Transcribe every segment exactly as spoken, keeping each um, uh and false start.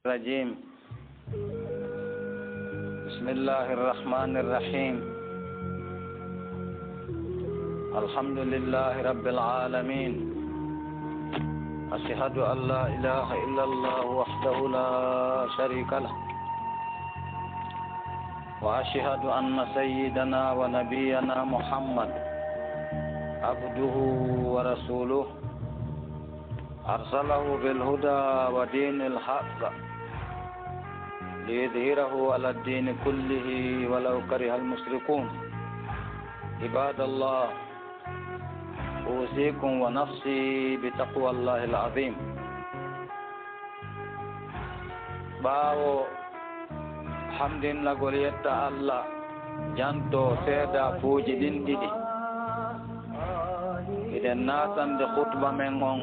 الرجيم بسم الله الرحمن الرحيم الحمد لله رب العالمين أشهد أن لا إله إلا الله وحده لا شريك له وأشهد أن سيدنا ونبينا محمد عبده ورسوله أرسله بالهدى ودين الحق ليظهره على الدين كله ولو كره المشركون عباد الله أوصيكم ونفسي بتقوى الله العظيم باو حمد لغوليت الله جانتو سيدا فوجي دين ديدي إذن ناسان دي خطبة من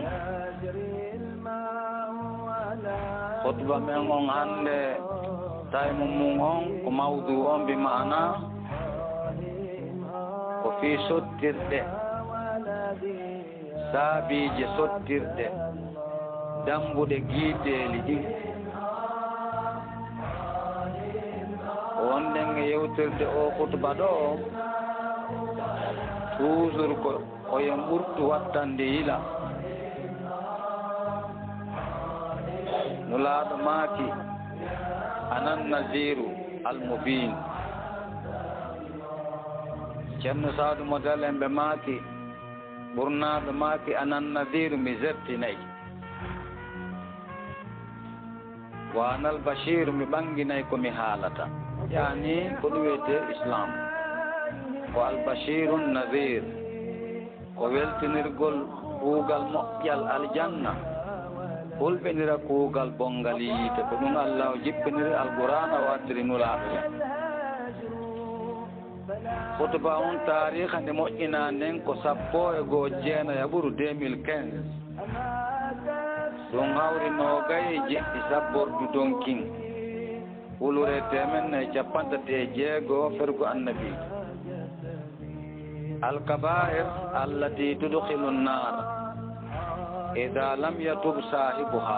khutbah mengong hande tay mumungong ko mawdu'on bi ma'ana ko fi sottirde saabije sottirde dambude giiteeli ɗi wonɗen e yewtirde o khutba ɗo toujours ko koyen ɓurtu wattande yila nulaaɗo maaki anan naziru almubin ceerno saadu model en ɓe maaki ɓurnaaɗo maaki anan naziru mi zertinayi wa anal bashiru mi ɓanginayi komi haalata yani ko ɗum wiyete islam ko albashiru nazir ko weltinirgol kuugal moƴƴal aljanna hulɓinira kuugal bongal yiite ko ɗum allah o jippiniri alqur'ana o addiri nulaaɗo en khutba on tariha nde moƴƴina nden ko sappo e goo jeenaya ɓuru deux mille quinze ɗum hawri noogay e jeɗɗi sabbordu donkin wulure temen e capantati e jeegoo fergo annabi alkabair allati tudkhilu nnar ida lam yatub sahibuha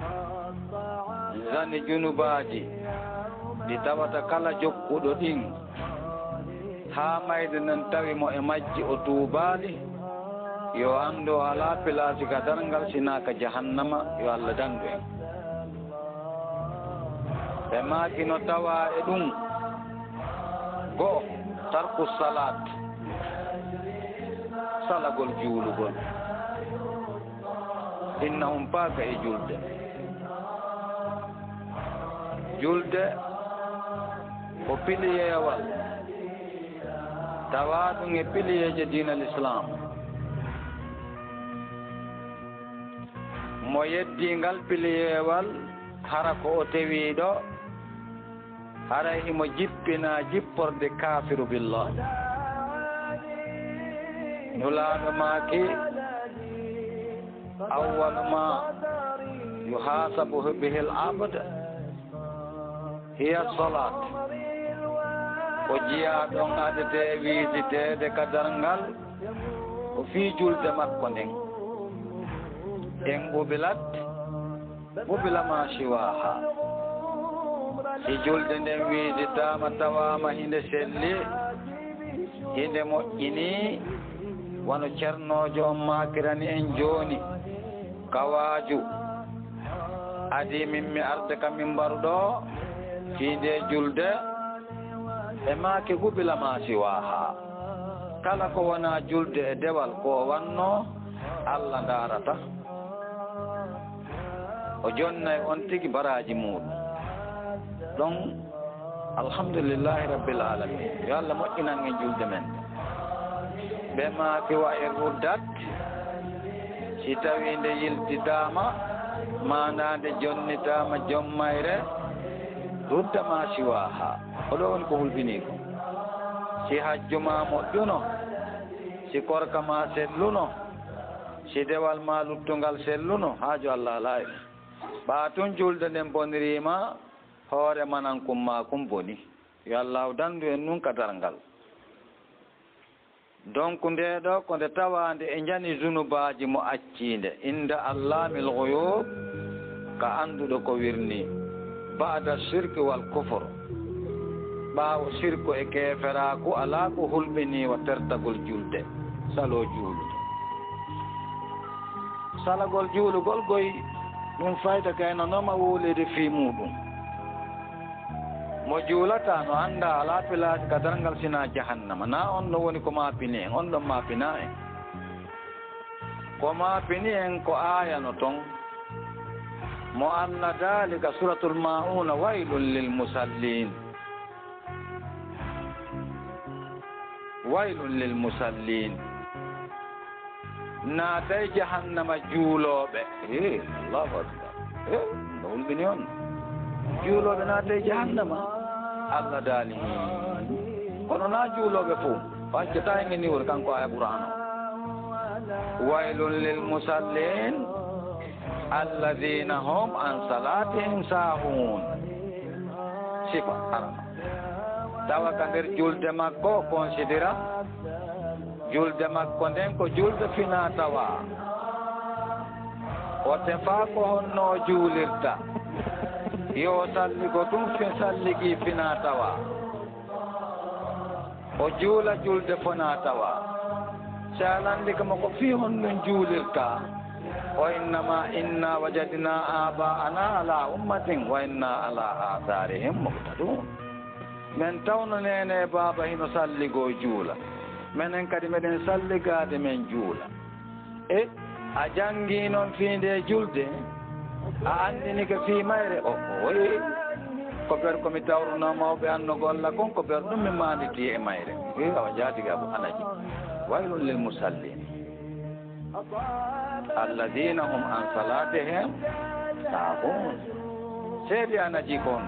zani junubaji ɗi tawata kala jokkuɗo ɗin ha mayde nan tawi mo e majji o tuubaali yo andu ala pilasi ka darngal sinaka jahannama yo allah dandu en ɓe maaki no tawa e ɗum go'o tarku salat salagol juulugol innahum paaka e julde julde ko piliyewal tawa ɗum e piliyeje diina l'islam mo yeddingal piliyewal hara ko o tewiɗo haray imo jippina jipporde kafiru billah nulaaɗo maaki أول ما يحاسب به العبد هي الصلاة وجيا دون أدتي ويزتي دكادرنغال وفي جلد مكونين إن قبلت قبل ما شواها في جلد ويزتا متواما هند سلي هند مؤيني wano ceernojo on makirani en joni kawaju adi min mi arde kam min mbaruɗo fiide julde e maake gubila ma siwaha kala ko wona julde e dewal ko wanno allah darata o jonnay on tigi baraji muɗum ɗon alhamdulillahi rabbil alamin yo allah moƴƴinan en julde men ɓe maaki wa e ruddat si tawi nde yiltitama mana nde jonnitama jommayre rudda ma siwaha oɗo woni ko hulɓini ko si hajju ma moƴƴuno si korka ma selluno si dewal ma luttungal selluno haaju allah laayi ɓa tun julde nden bonirima hoore manan kum ma kum boni yo allah dandu en nun kadarngal donc ndeɗo ko nde tawande e jani zunubaji mo accinde inda allamil ghuyub ka anduɗo ko wirni ba'da shirki wal kufur ɓaawo sirko e keeferaako alaa ko hulɓinii wa tertagol julde saloo juulude salagol juulugol goy ɗum fayta kayno nooma wuulide fii muɗum mo juulataa no annda alaa pilaade kadarngal sinaa jahannama naa on no woni ko maapini en on ɗon maapinaa en ko maapini en ko aayano ton mo Allah daalika suratul maa'una waylun lil musallin waylun lil musallin naatay jahannama juulooɓe e allahu akbar e no wulɓini on juulooɓe naatay jahannama Allah daali kono naa juulooɓe fof faccataa e ngeni woni kanko aya qur'an o waylun lil musallin alladina hum an salatihim sahun sifa arana tawa ka nder julde makko considéra julde makko nden ko julde fina tawa o tefaa ko honno juulirta yo salligo tum fi salligi fina tawa o juula julde fona tawa so alandi kamo ko fii honnon juulirta wa innama inna wajadna aba'ana ala ummatin wa inna ala atharihim muqtadun men tawno nene baba hino salligo juula menen kadi meɗen salligade men juula e a jangi noon fiinde julde a andini ko fii mayre o oyi ko ber komi tawruno mawɓe anno golla kon ko ber ɗum mi manditi e mayre i awa jaatigi abo anaji waylun lil musallin alladina hum an salatihim sahun seedi anaji kon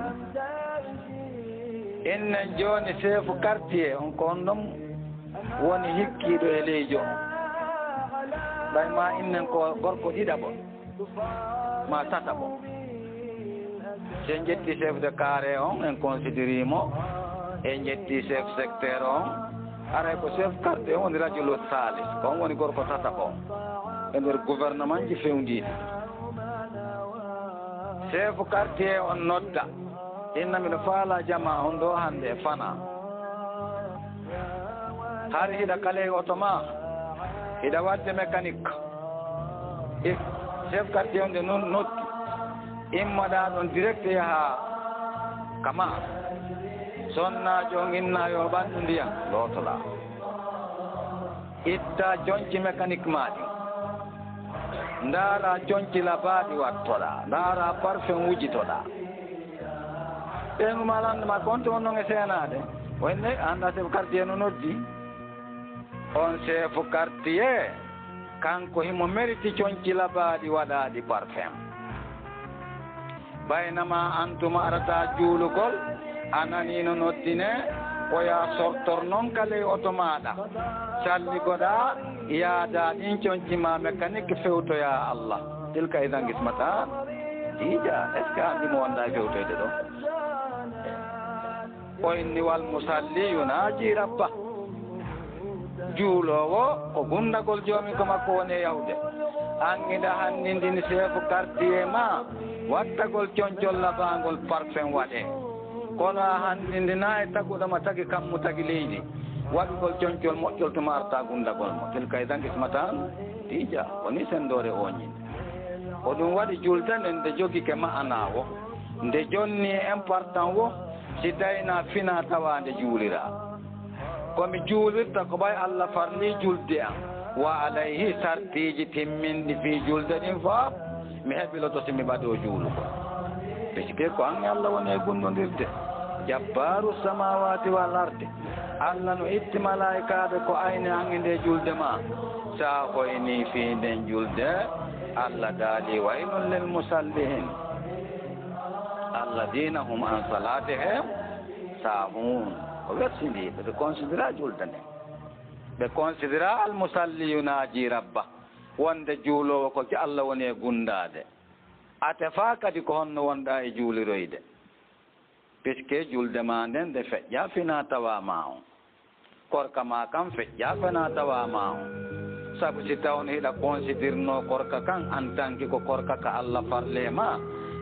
innen joni chef quartier on kon ɗum woni hikkiɗo e leydi on ɓay ma innen ko gorko ɗiɗaɓo ma tataɓo sen jetti chef de carré on en considérimo e jetti chef secteur on aray ko chef quartier on woni radiolo salis ko on woni gorko tataɓo e nder gouvernement ji fewndiɗi chef quartier on nodda inna miɗo faala jama on ɗo hannde e fana har hiɗa kale oto ma hiɗa wadde mécanique e chef quartier on de non noddi immoɗa ɗon direct yaha kama sonnajo on inna yo ɓandu ndiyam lootoɗa itta jonci mécanique maɗi ndaara jonci labaɗi wattoɗa ndaara parfum wujitoɗa ɓeyguma landema konte on noon e seenade wonne anda chef quartier no noddi on chef quartier kanko himo mériti jonci labaɗi waɗaɗi parfum baynama antuma arata juulugol ananino noddine oya sortor noon kale oto maɗa salligoɗa yaada ɗin coñcima mécanique fewtoya Allah tilka idan gismata dija est ce que andimo wonda fewtoyde ɗo o inni wal musalli yunaji rabba juulowo ko gundagol joomi ko makko woni e yawde angiɗa hanndindini chef quartier ma wattagol coñcol labangol parfum waɗe kono a hanndindina e taguɗoma tagi kammu tagi leydi waɗugol coñcol moƴƴol tuma arta gundagol mo tilka idan ismatan dija woni sendore oñinde ko ɗum waɗi julde nden nde jogike ma'ana wo nde jonni important wo si dayna fina tawande juulira komi juulirta ko ɓay Allah farli julde am wa alayhi sartiji timminɗi fi julde ɗin fof mi heɓiloto simi ɓaɗo juulugo puisque ko an Allah woni e gundodirde jabbaru samawati wal arde Allah no itti malaikaɓe ko ayne hange nde julde ma sa hoyni fi nden julde Allah daali waylun lil musallihin alladina hum an salatihim sahun o wersindi ɓeɓe considéra julde nde ɓe considéra al musalli yunaji rabba wonde juulowo ko ci Allah woni e gundade ate fa kadi ko honno wonɗa e juuliroyde puisque julde ma nden nde feƴƴa fina tawa ma on korka ma kam feƴƴa fina tawa ma on sabu si tawno hiɗa considérno korka kan en tant que ko korka ka Allah farle ma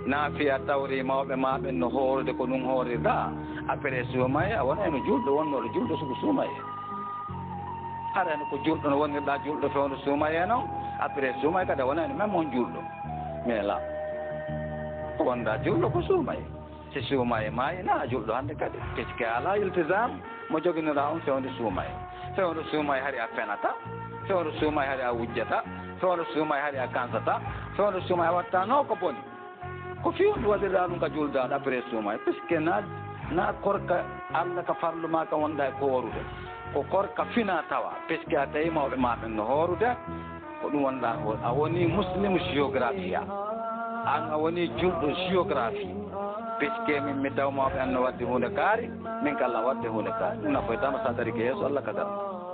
naafiya tawri mawɓe maɓe no hoorde ko ɗum hoorirɗa après suumaye a wona eno julɗo wonnoɗo julɗo suko suumaye arano ko julɗo no wonirɗa julɗo fewno suumaye noon après suumaye kadi a wona eno même on julɗo mais la ko wonda julɗo ko suumaye si suumaye maayi na julɗo hannde kadi puisque ala iltisam mo joginira on fewde suumaye fewde suumaye hari a fenata fewde suumaye hari a wujjata fewde suumaye hari a kansata fewde suumaye a watta no ko boni ko fiwde waɗirɗa ɗum ka juldaɗo après suumaye puisque na na korka allah ka farluma ka wonɗa e ko horude ko korka fina tawa puisque a tawi mawɓe maɓen no horude ko ɗum wonɗa a woni muslim géographie an a woni julɗo géographie puisque min mi taw mawɓe an no wadde hunde kaari min kala wadde hunde kaari ɗum nafoytama sa dari ke yeeso allah kadar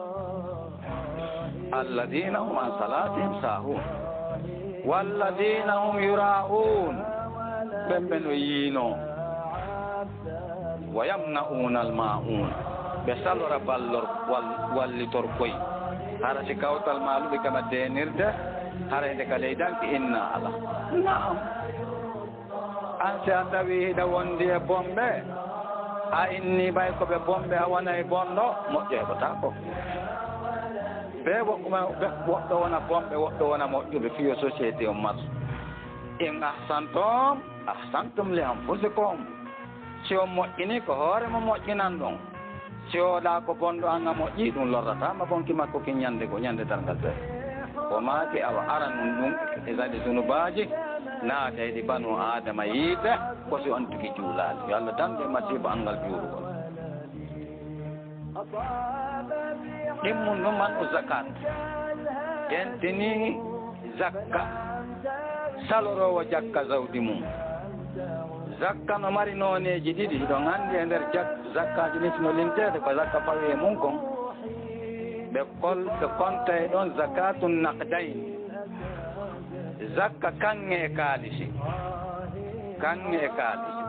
alladina hum an salatihim sahun walladina hum yura'un ɓen ɓe no yiino wa yamna'una alma'un ɓe salora ballor wallitor koye hara si kawtal maaluɓe kama denirde harayde ka leydanki inna ala naam an si a tawi hiɗa wondi e bomɓe a inni ɓay koɓe bomɓe a wona e bonɗo moƴƴo heɓotako ɓe woɓɓuma woɗɗo wona bomɓe woɗɗo wona moƴƴuɓe fiyo société o marche in ahsantum ahsantum li anfusikum si o moƴƴini ko hoorema moƴƴinan ɗum si oɗa ko bonɗo an a moƴƴi ɗum lorratama bonki makko ki ñande ko ñande dargal ɓe o maaki awa aran ɗum ɗum e sadi sunubaji naatayɗi banu adama yiide ko si on tigi juulali yo allah dande masiba angal juurugol ɗimmum ɗum man o zakat ƴentini zakka salorowo jakka zawdi mum zakka no mari nooneji ɗiɗi ɗon anndi e nder zakkaji ni sino limtede ko zakka fawi e mum kon ɓe kol ɓe konta e ɗon zakatun naqdayn zakka kanŋe e kaalisi kanŋe e kaalisi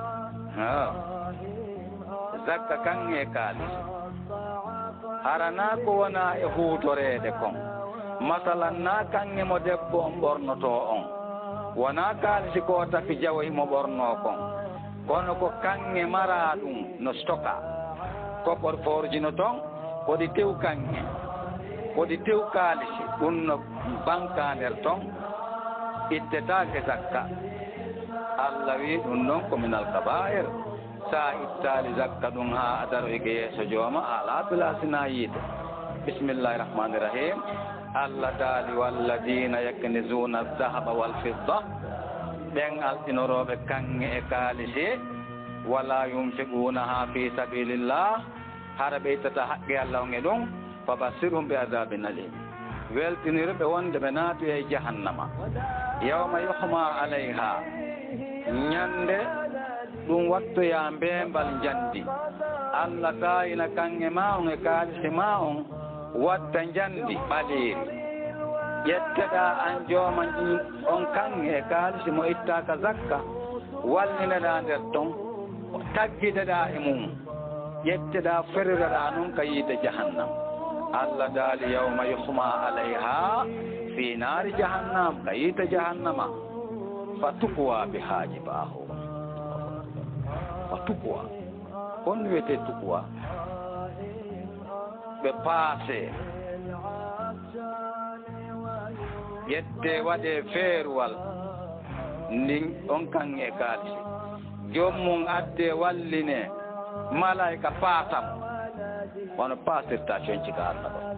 zakka kanŋe e kaalisi harana ko wona e huutoreede kon masalan na kanŋe mo debbo on ɓornoto on wona kaalisi ko taki jawoyi mo ɓorno kon kono ko kanŋe mara ɗum no stoka koɓor forjino toon koɗi tew kanŋe koɗi tew kaalisi ɗum no banka nder toon ittetaake zakka allah wi ɗum ɗon ko minal kabair sa ittaali zakka ɗum ha adaroyge yeeso jooma ala pilasina yiide bisimillahi rahmani rahim allah daali walladina yaknizuna aldahaba walfidda ɓen alɗinoroɓe kanŋe e kaalisi wala yunfigunaha fi sabilillah hara ɓe ittata haqqe allah on e ɗum fabasirhum be adabin alim weltinirɓe wonde ɓe naatu e jahannama yawma yuhma alayha ñande ɗum wattoya mbembal jandi allah taayina kanŋe ma on e kaalisi ma on watta jandi ɓaleeri ƴetteɗa an jooma on kanŋe e kaalisi mo ittaka zakka wallineɗa nder ton taggideɗa e mum ƴetteɗa ferireɗa noon ka yiide jahannam allah daali yawma yuhma alayha fi naari jahannam ka yiide jahannama fa tukwa bi haajibahu fa tukwa kon wiyete tukwa ɓe paase yette waɗe feeruwal ndin on kanŋe e kaalisi jommum adde walline malayka paasam wono paasirta coñcika allah ɗo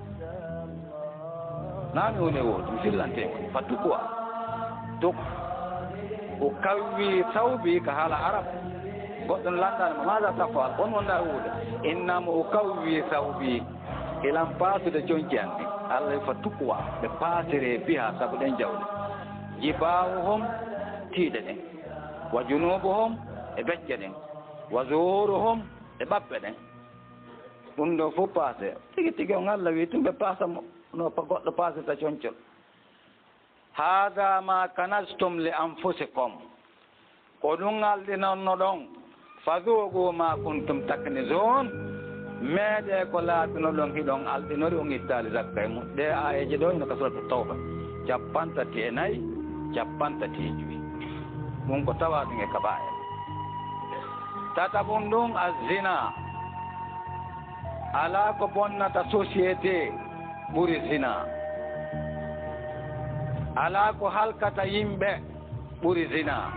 nami woni woodi mi fillantema fa tukwa tuk o kawwi sawbi ka haala arab goɗɗon lanɗanema maga tafal on wonda wuude innama o kawwi sawbi ilan paasude coñci an ɗi allah fa tukwa ɓe paasire biha sabu ɗen jawle jibawuhum tiiɗe ɗen wa junubuhum e becce ɗen wa zuhuruhum e ɓaɓɓe ɗen ɗum ɗo fof paase tigi tigi on allah wi tum ɓe paasa no goɗɗo paasirta coñcol hada ma kanastum li anfusikum ko ɗum alɗinonno ɗon fazugu ma kuntum taknizun meeɗe ko laaɓino ɗon hiɗon alɗinori on ittaali zakka e mum ɗe ayeje ɗo ino ka suratu tawba capantati e nayi capantati e joyi ɗum ko tawa ɗum e kaba'ir. Tatabun ɗum azina, ala ko bonnata société ɓuri zina, ala ko halkata yimɓe ɓuri zina.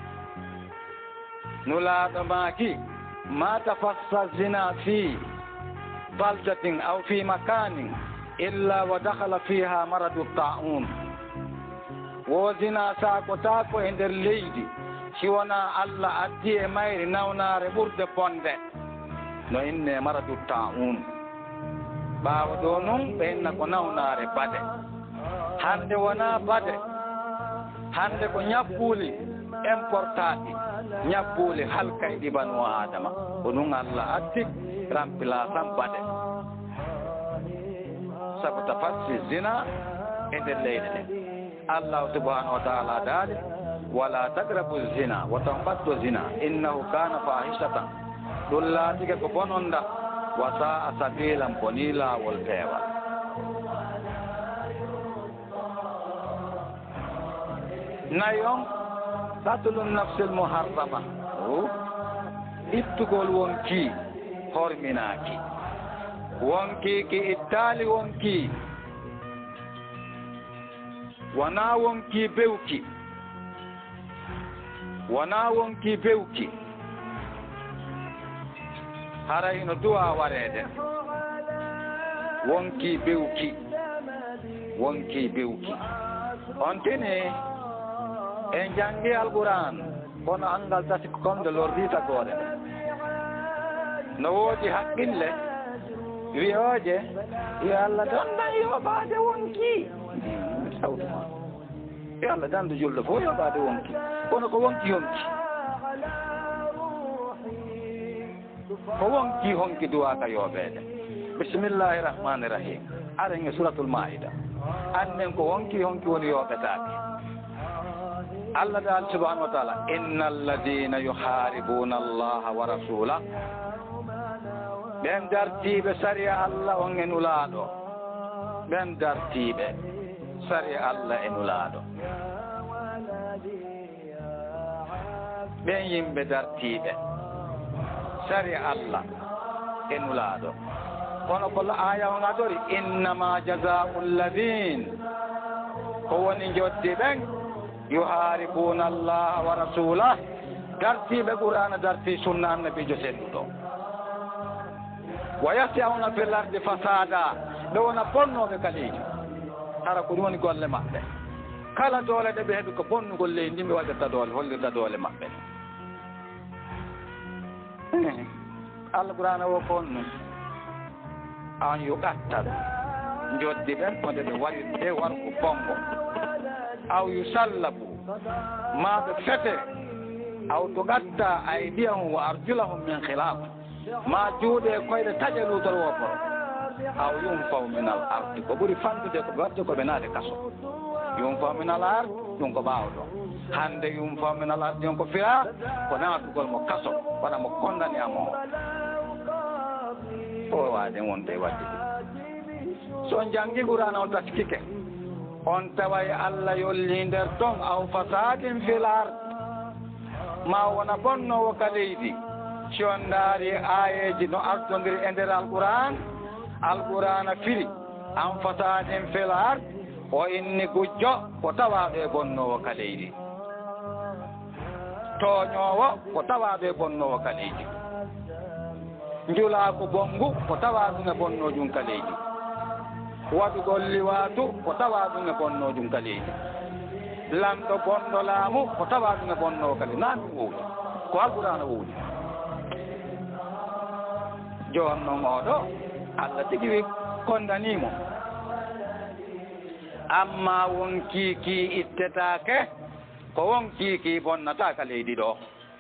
Nulaaɗo maaki ma tafassa zina fi baldatin aw fi makanin illa wa dakhala fiha maradu ta'un. Wo zina saakotako e nder leydi si wona Allah addi e mayri nawnare ɓurde bonde no inne maradu ta'un. ɓaawo ɗo nun ɓe inna ko nawnare bade. Hande wona bade, hande ko ñabbuli importaɗi, ñabbuli halka e ɗibanu adama. Ko ɗum Allah addi remplaçant bade. Sabu tafassi zina e nder leydi nden. Allah subhanahu wa ta'ala daali wala takrabu zina wa tanfaddu zina innahu kana fahishatan. Ɗum laatike ko bononda wa sa'a sabilan boni laawol peewal. Nayi on qatlu nafsil muharrama, ittugol wonki horminaaki, wonki ki ittaali wonki wona wonki bewki, wona wonki bewki haray no duwa wareede, wonki bewki, wonki bewki. On tini en jangi alquran kono angal tati komde lordita goore no woodi haqqille wi'ooje yo Allah donda yoɓaade wonki sawtuma yo Allah dandu julɗo fof yoɓaade wonki kono ko wonki yonki ko wonki honki duwaka yoɓeede. Bismillahi rahmani rahim. Aren e suratul maida annen ko wonki honki woni yoɓetaake. Allah dal subhanahu wa ta'ala innal ladina yuharibuna allaha wa rasulah, ɓen dartiɓe sariya Allah on e nulaaɗo, ɓen dartiɓe sariya Allah e nulaaɗo, ɓen yimɓe dartiɓe sariya Allah e nulaaɗo. Kono ko aya on adori innama jaza'u alladhin, ko woni joddi ɓen yuharibuna allaha wa rasulah, dartiɓe qur'ana darti sunna annabijo senduɗo, wa yas'auna fil ardi fasada, ɓe wona bonnoɓe kalijo. Hara ko ɗum woni golle maɓɓe, kala doole ɗe ɓe heɓi ko bonnugol leydi ɓe waɗirta doole, hollirta doole maɓɓe. Allah qur'ana wo kon non an yo gattal joddi ɓen ko nde ɓe waɗirte warko bongo, aw yusallabu ma ɓe fete, aw to gatta aydiyahum wa arjulahum min khilaf, ma juuɗe koyɗe taƴe lutol woporo, aw yunfaw min al ardi, ko ɓuri fandude ko watte ko ɓe naade kaso. Yunfaw min al ard ɗum ko ɓaawɗo, hande yunfaw min al ardi on ko fiya ko naatugol mo kaso, waɗa mo condamné amo o waade wonde wadde ɗum. So jangi qur'ana on taskike on taway Allah yolli nder ton aw fasadin fil ard, ma wona bonnowo ka leydi. Si on ndaari ayeji no ardodiri e nder alquran, alqurana firi an fasadin fil ard o inni gujjo ko tawaɗo e bonnowo ka leydi, toñowo ko tawaɗo e bonnowo ka leydi, njulaako bongu ko tawaɗum e bonnojum ka leydi, waɗugol liwatu ko tawaɗum e bonnojum ka leydi, lamɗo bonɗo laamu ko tawaɗum e bonnowo ka leydi. Na ɗum wowdi ko alqur'ana wowdi. Jooni noon oɗo Allah tigi wi kondanimo, amma won kiiki ittetaake ko won kiiki bonnata ka leydi ɗo,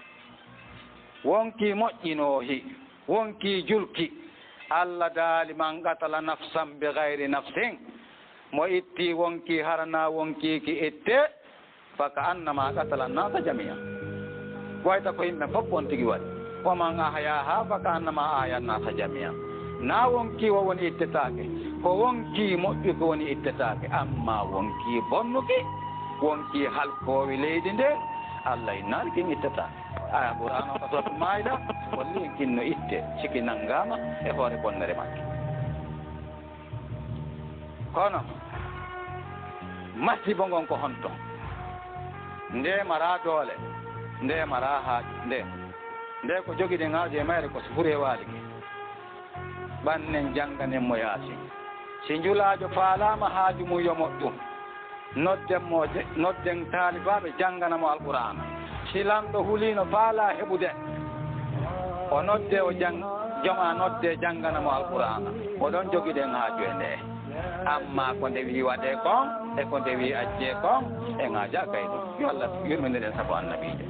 wonki moƴƴinoohi, wonki julki. Allah daali man qatala nafsan bi gayri nafsin, mo itti wonki harana wonkiiki itte faka annama qatala nasa jamia, wayta ko yimɓe fof on tigi waɗi. Wa man ahyaha faka annama ahya nasa jamia. Na wonki wo woni ittetaake, ko wonki moƴƴu ko woni ittetaake, amma wonki bonnuki, wonki halkoowi leydi nde, Allah innaali kin ittata aya qur'ana ko to maida walli kinno itte siki nangama e hoore bonnere makki kono masibo ngon ko honto nde mara doole nde mara haaju nde nde ko jogide ngaaje mayre ko sufure waaliki bannen janganen mo yaasi si njulaajo faalama haaju mum yo moƴƴum nodden mo nodden taalibaɓe jangana mo alqur'ana si lamɗo hulino faala heɓude o nodde o jang joma nodde jangana mo alqur'ana oɗon jogiden haaju e nde amma ko nde wi waɗe kon e ko nde wi ajje kon e ŋaaja kay ɗum yo Allah yurminiɗen sabu annabijo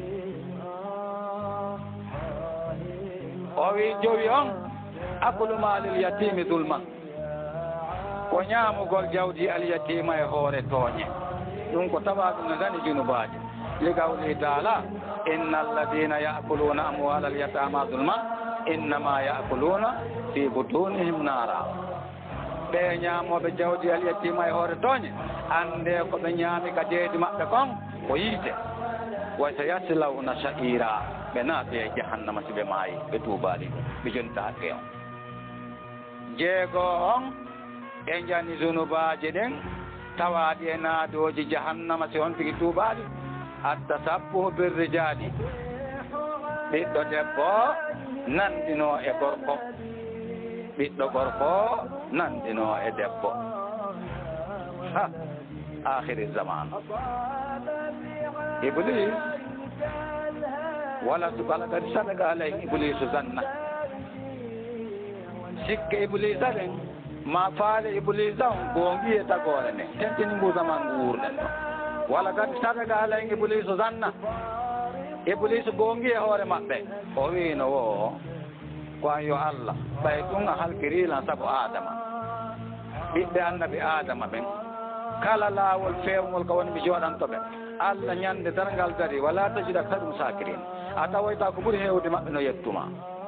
o wi jowi on akulu maalil yatimi zulma ko ñaamugol jawdi alyatima e hoore tooñe ɗum ko tawa ɗum ne dani junubaaji li gawli taala inna alladina yakuluna amwala alyatama zulma innama yakuluna fi butunihim naara ɓe ñaamoɓe jawdi alyatima e hoore tooñe annde ko ɓe ñaami ka deedi maɓɓe kon ko yiite wa sayaslawna sa'ira ɓe naati e jahannama si ɓe maayi ɓe tuubaali ɓe jonta hakke on jeego on ɓe jani zunubaaji ɗen tawaaɗi e naadooji jahannama si on tigi tuubaali hatta sappuhu birrijaali ɓiɗɗo debbo nanndinoo e gorko ɓiɗɗo gorko nanndinoo e debbo ha akhiri zaman iblis wala sukala kadi sadaka alayhi iblisu zanna sikke iblisa ɗen ma faale iblisa on gongi e tagore nden tentini mbusaman nguurɗen ɗo wala kadi sadaka alayhi iblisu zanna iblisu gongi e hoore maɓɓe o wiino wo ko an yo Allah ɓay ɗum a halkirilan sabu adama ɓiɓɓe annabi adama ɓen kala laawol feewngol ko woni mi jooɗanto ɓe Allah ñande darngal dari wala tajida kadum sakirin a tawoyta ko ɓuri heewde maɓɓe no yettuma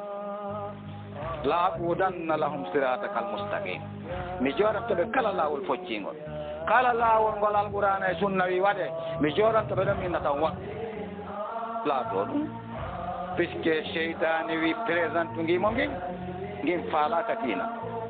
laaqudanna lahum siratakal mustaqim mi jooɗanto ɓe kala laawol foccingol kala laawol ngol alqur'ana e sunna wi waɗe mi jooɗanto ɓe ɗon minna tan wa laato ɗum puisque cheytani wi présente ngimo ngin ngin faalaka diina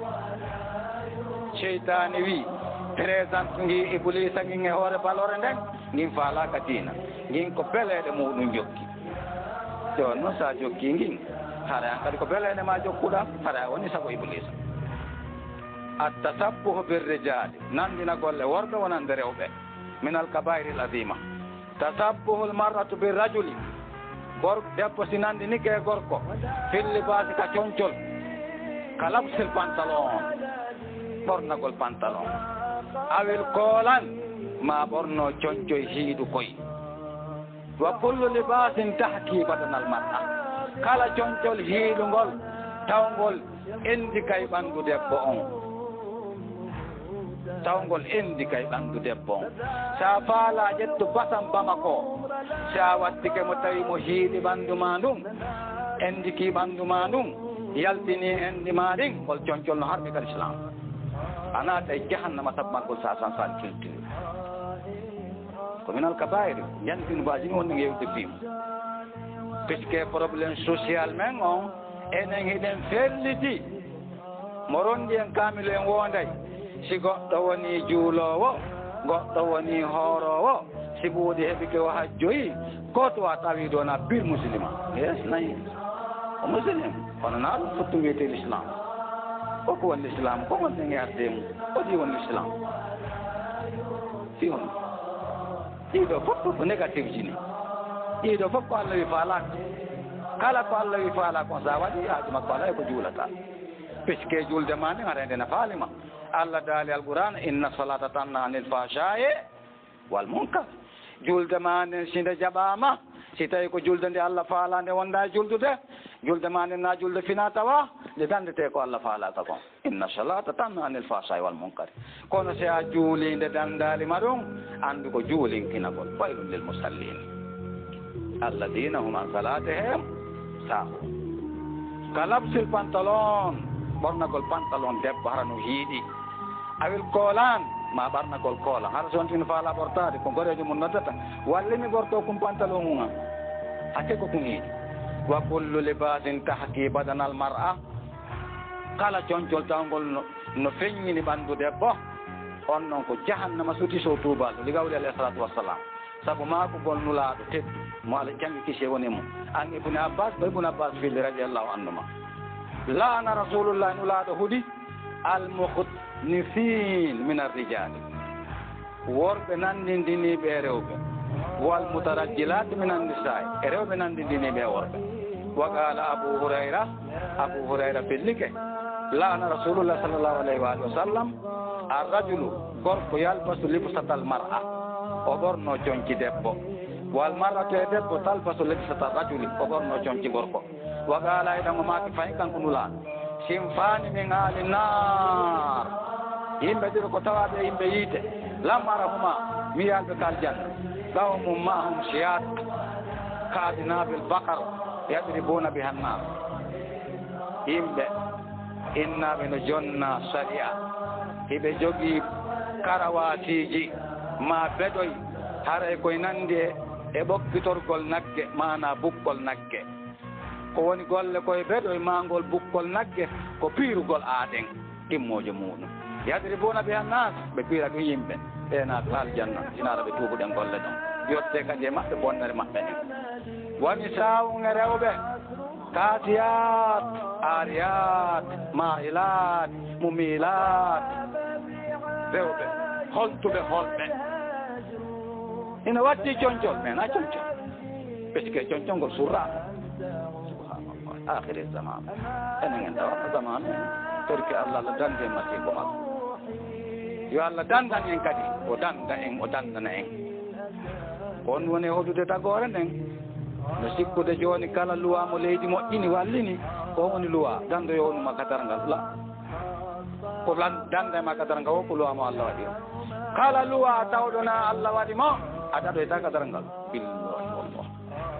cheytani wi présente ngi iblisa ngin e hoore balore nden ngin faalaka diina ngin ko beleɗe muɗum jokki joni noon sa jokki ngin hara an kadi ko beleɗe ma jokkuɗa hara woni sago iblisa attasabbuhu birrijali nandina golle worɓe wonande rewɓe min alkabairi l azima tasabbuhu l marratu birrajuli gor debbo si nandinike e gorko filli baasi ka coñcol ka labsil pantalon ɓornagol pantalon awil koolan ma ɓorno coñcoy hiiɗu koy wa kullu libasin tahki badanal mar'a kala coñcol hiiɗugol tawngol endi kay ɓanndu debbo on tawngol endi kay ɓanndu debbo on sa faala ƴettu basan bamako sa wattike mo tawi mo hiiɗi ɓanndu ma ndun endiki ɓanndu ma ndun yaltini endi ma ɗin hol coñcol no harmi kal islam a naata e jahannama sabu maggol sa san sal culture ko min alkabairi jantin baji wonni yewde fim puisque probléme social men on enen hiɗen felliti mo rondi en kamilu en wonday si goɗɗo woni juulowo goɗɗo woni hoorowo si ɓuuɗi heɓike o hajjoyi ko to a tawi ɗo na bir muslima yes nayi o muslim kono na ɗum fottu wiyete l'islam koko woni l'islam ko gonɗen e arde mum oɗi woni l'islam fi on ɗiɗo fof ko négative ji ni ɗiɗo fof ko Allah wi faalaka kala ko Allah wi faalaka on sa waɗi haaju makko ala e ko juulata puisque julde ma ni arende ne faalima Allah daali alqur'ana inna salata tanha anil fahsha'i wal munkar julde ma nden si nde jaɓama si tawi ko julde nde Allah faala nde wonda e juldude julde ma nden na julde fina tawa nde dandete ko Allah faalaka kon inna salata tanha anil fahsha'i wal munkar kono si a juuli nde dandalima ɗum andu ko juulinkinagol waylun lil musallin alladina hum an salatihim sahun ka labsil pantalon ɓornagol pantalon debbo hara no hiiɗi awil koolan ma ɓarnagol koola hara sontino faala ɓortade ko gorejo mum noddata wallimi ɓorto kum pantalon mum hakke ko kum hiiɗi wa kullu libasin tahki badanal mar'a kala concol tawngol no no feññini ɓanndu debbo on noon ko jahannama suti so tuubalɗo li gawli alayhi salatu wassalam sabu maakugol nulaaɗo teddu mo ala jangi kise woni mum an ibne abbas ba ibne abbas filli radiallahu anhuma laana rasulullah nulaaɗo huɗi almuhnifin min arrijali worɓe nanndindiniiɓe e rewɓe wal mutarajjilat min annisai e rewɓe nanndindiniiɓe e worɓe wa qala abu hurayra abu hurayra fillike laana rasulullah sallllahu alayhi wa alihi wa sallam arrajulu gorko yalbasu libsatal mar'a o ɓorno coñci debbo wal mar'atu e debbo talbasu libsatal rajuli o ɓorno coñci gorko wa qala eɗan o maaki fayi kanko nulaaɗo simfani min aali nar yimɓe ɗiɗo ko tawaɓe yimɓe yiite lam arahuma mi yalɓe kal janna qawmum mahum siyat kaadinabil bakar yadribuna biha nnar yimɓe innaɓe no jonna saria hiɓe jogii karawatiji ma beɗoy haray koye nandi e ɓokkitorgol nagge mana bukkol nagge ko woni golle koye beɗoy ma ngol bukkol nagge ko piirugol aaɗen ɗimmojo muɗum yadribuna biha nnas ɓe piira ɗum yimɓe ɓena kal janna sinara ɓe tuubuɗen golle ɗon yotte kadi e maɓɓe bonnere maɓɓe nen woni sawun e rewɓe kasiyat ariyat mahilat mumilat rewɓe holtuɓe holɓe ina waddi coñcol men a coñcol ɓesike coñcol ngol surrama subhanallah akhiri zaman enen en tawata zaman en torki allah allah dande en masibo makko yo allah dandan en kadi o danda en o dandana en on woni hoɗude tagore nden no sikkude joni kala luwa mo leydi moƴƴini wallini o woni luwa dando yo wonuma kadarngal la ko danda e ma kadarngal o ko luwa mo allah waɗi o kala luwa tawɗona allah waɗi mo a daɗoyta kadarngal billahi wallah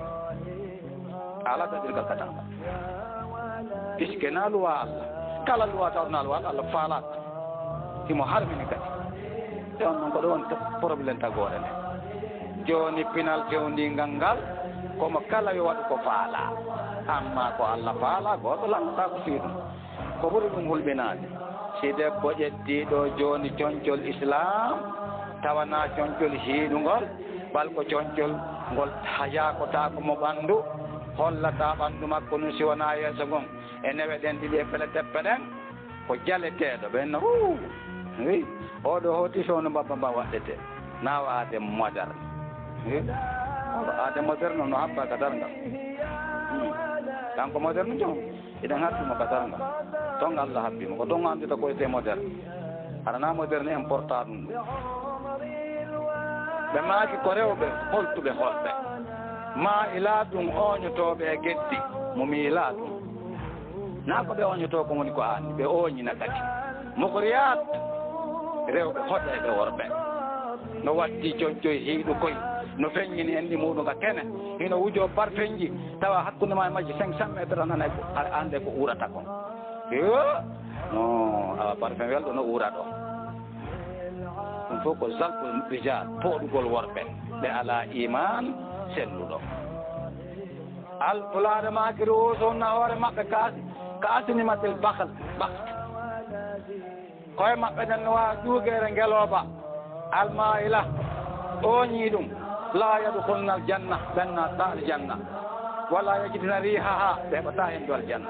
ala daɗirgal kadarngal puisque na luwa allah kala luwa tawɗona luwa allah faalat himo harmini kadi te on noon ko ɗo woni probléme tagore nde joni pinal fewndingal ngal komo kala yo waɗu ko faala amma ko allah faala goto lanndata ko fii ɗum ko ɓuri ɗum hulɓinade si debbo ƴettiɗo joni coñcol islam tawana coñcol hiiɗugol ɓal ko coñcol ngol yakotako mo ɓanndu hollata ɓanndu makko num si wona yeeso gon e newe ɗen ɗiɗi e pele teppe ɗen ko jaleteɗo ɓenno hu wi oɗo hoti fewno mbabba mba waɗɗete nawa ade moderne ade moderne no habba kadarngal kanko moderne jon iɗen habbimo kadarngal ton allah habbimo ko ton andita koyete moderne aɗana moderne importa ɗum ɗum ɓe maaki ko rewɓe holtuɓe holɓe ma ila ɗum oñotoɓe e geddi momi ila ɗum na ko ɓe oñoto ko woni ko anni ɓe oñina kadi mokoriyat rewɓe hoɗe ɓe worɓe no watti coñcoy hiiɗu koy no feññini en ɗi muɗum ga kene hino wujo bar feñji tawa hakkunde ma e majji cinq cent métre nana ande ko urata kon yo no awa parfum welɗo no ura ɗo ɗum fof ko zalkul rijal poɗugol worɓe ɓe ala iman selluɗo alfulaade makiri o sonna hoore maɓɓe kaasi kaasinimatel bakal bakte koye maɓɓe nen no wawa ƴuugere ngelooba almayila oñii ɗum la yadkhulna aljanna ɓenna ta aljanna wala yajidina rihaha ɓe ɓata hen do aljanna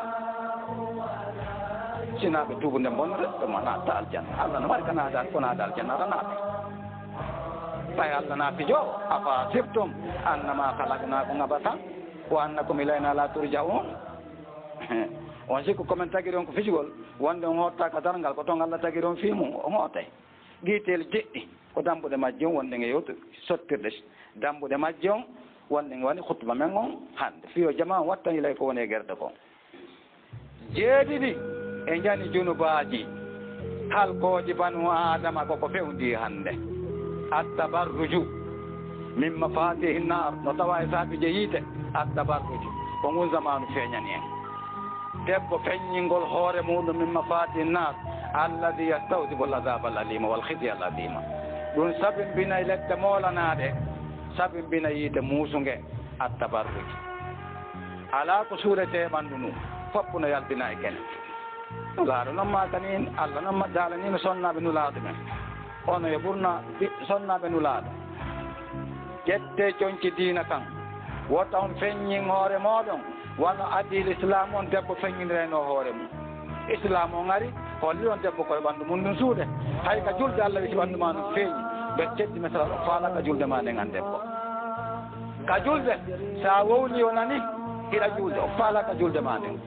sinaɓe tubude bonde ɓema natta aljanna allah no waɗi ka naada ko naada aljanna aɗa naata ɓay allah naati jo afa sibtum annama halaknakum abatan wa annakum ilayna la turja'un on sikku komin tagiri on ko fijigol wonde on hotta ka darngal ko toon allah tagiri on fiimum on hootay guiteel jeɗɗi ko dambuɗe majji on wonde nge yewtu sottirde dambuɗe majji on wonde nge woni hutba men on hande fiyo jama on watta ilay ko woni e guerde ko jeeɗiɗi e jani junubaji halkoji banu adama koko fewndi hande attabarruju min mafatihi nar no tawa e saabije yiite attabarruju ko ngun zamanu feeñani en debbo feññingol hoore muɗum min mafatihi nar alladhi yastawdibu al-adhab al-alim wal khizya al-adim dun sabin bina ilette molanade sabin bina yite musunge at-tabarruj ala ko surete bandunu foppuna yalbina e ken laaro namma tanin alla namma jalani no sonna be nulaade men ono e burna sonna be nulaade jette conci diina kan wota on feññin hoore moɗon wano adil islam on debbo feññinireno hoore mum islam o ngari holli on debbo koye ɓanndu mum ɗum suude hay ka julde allah wisi ɓanndu ma ɗum feeñi ɓe ceddi misala ɗo faala ka julde ma nden an debbo ka julde sa wowli o nani hiɗa julde o faala ka julde ma nden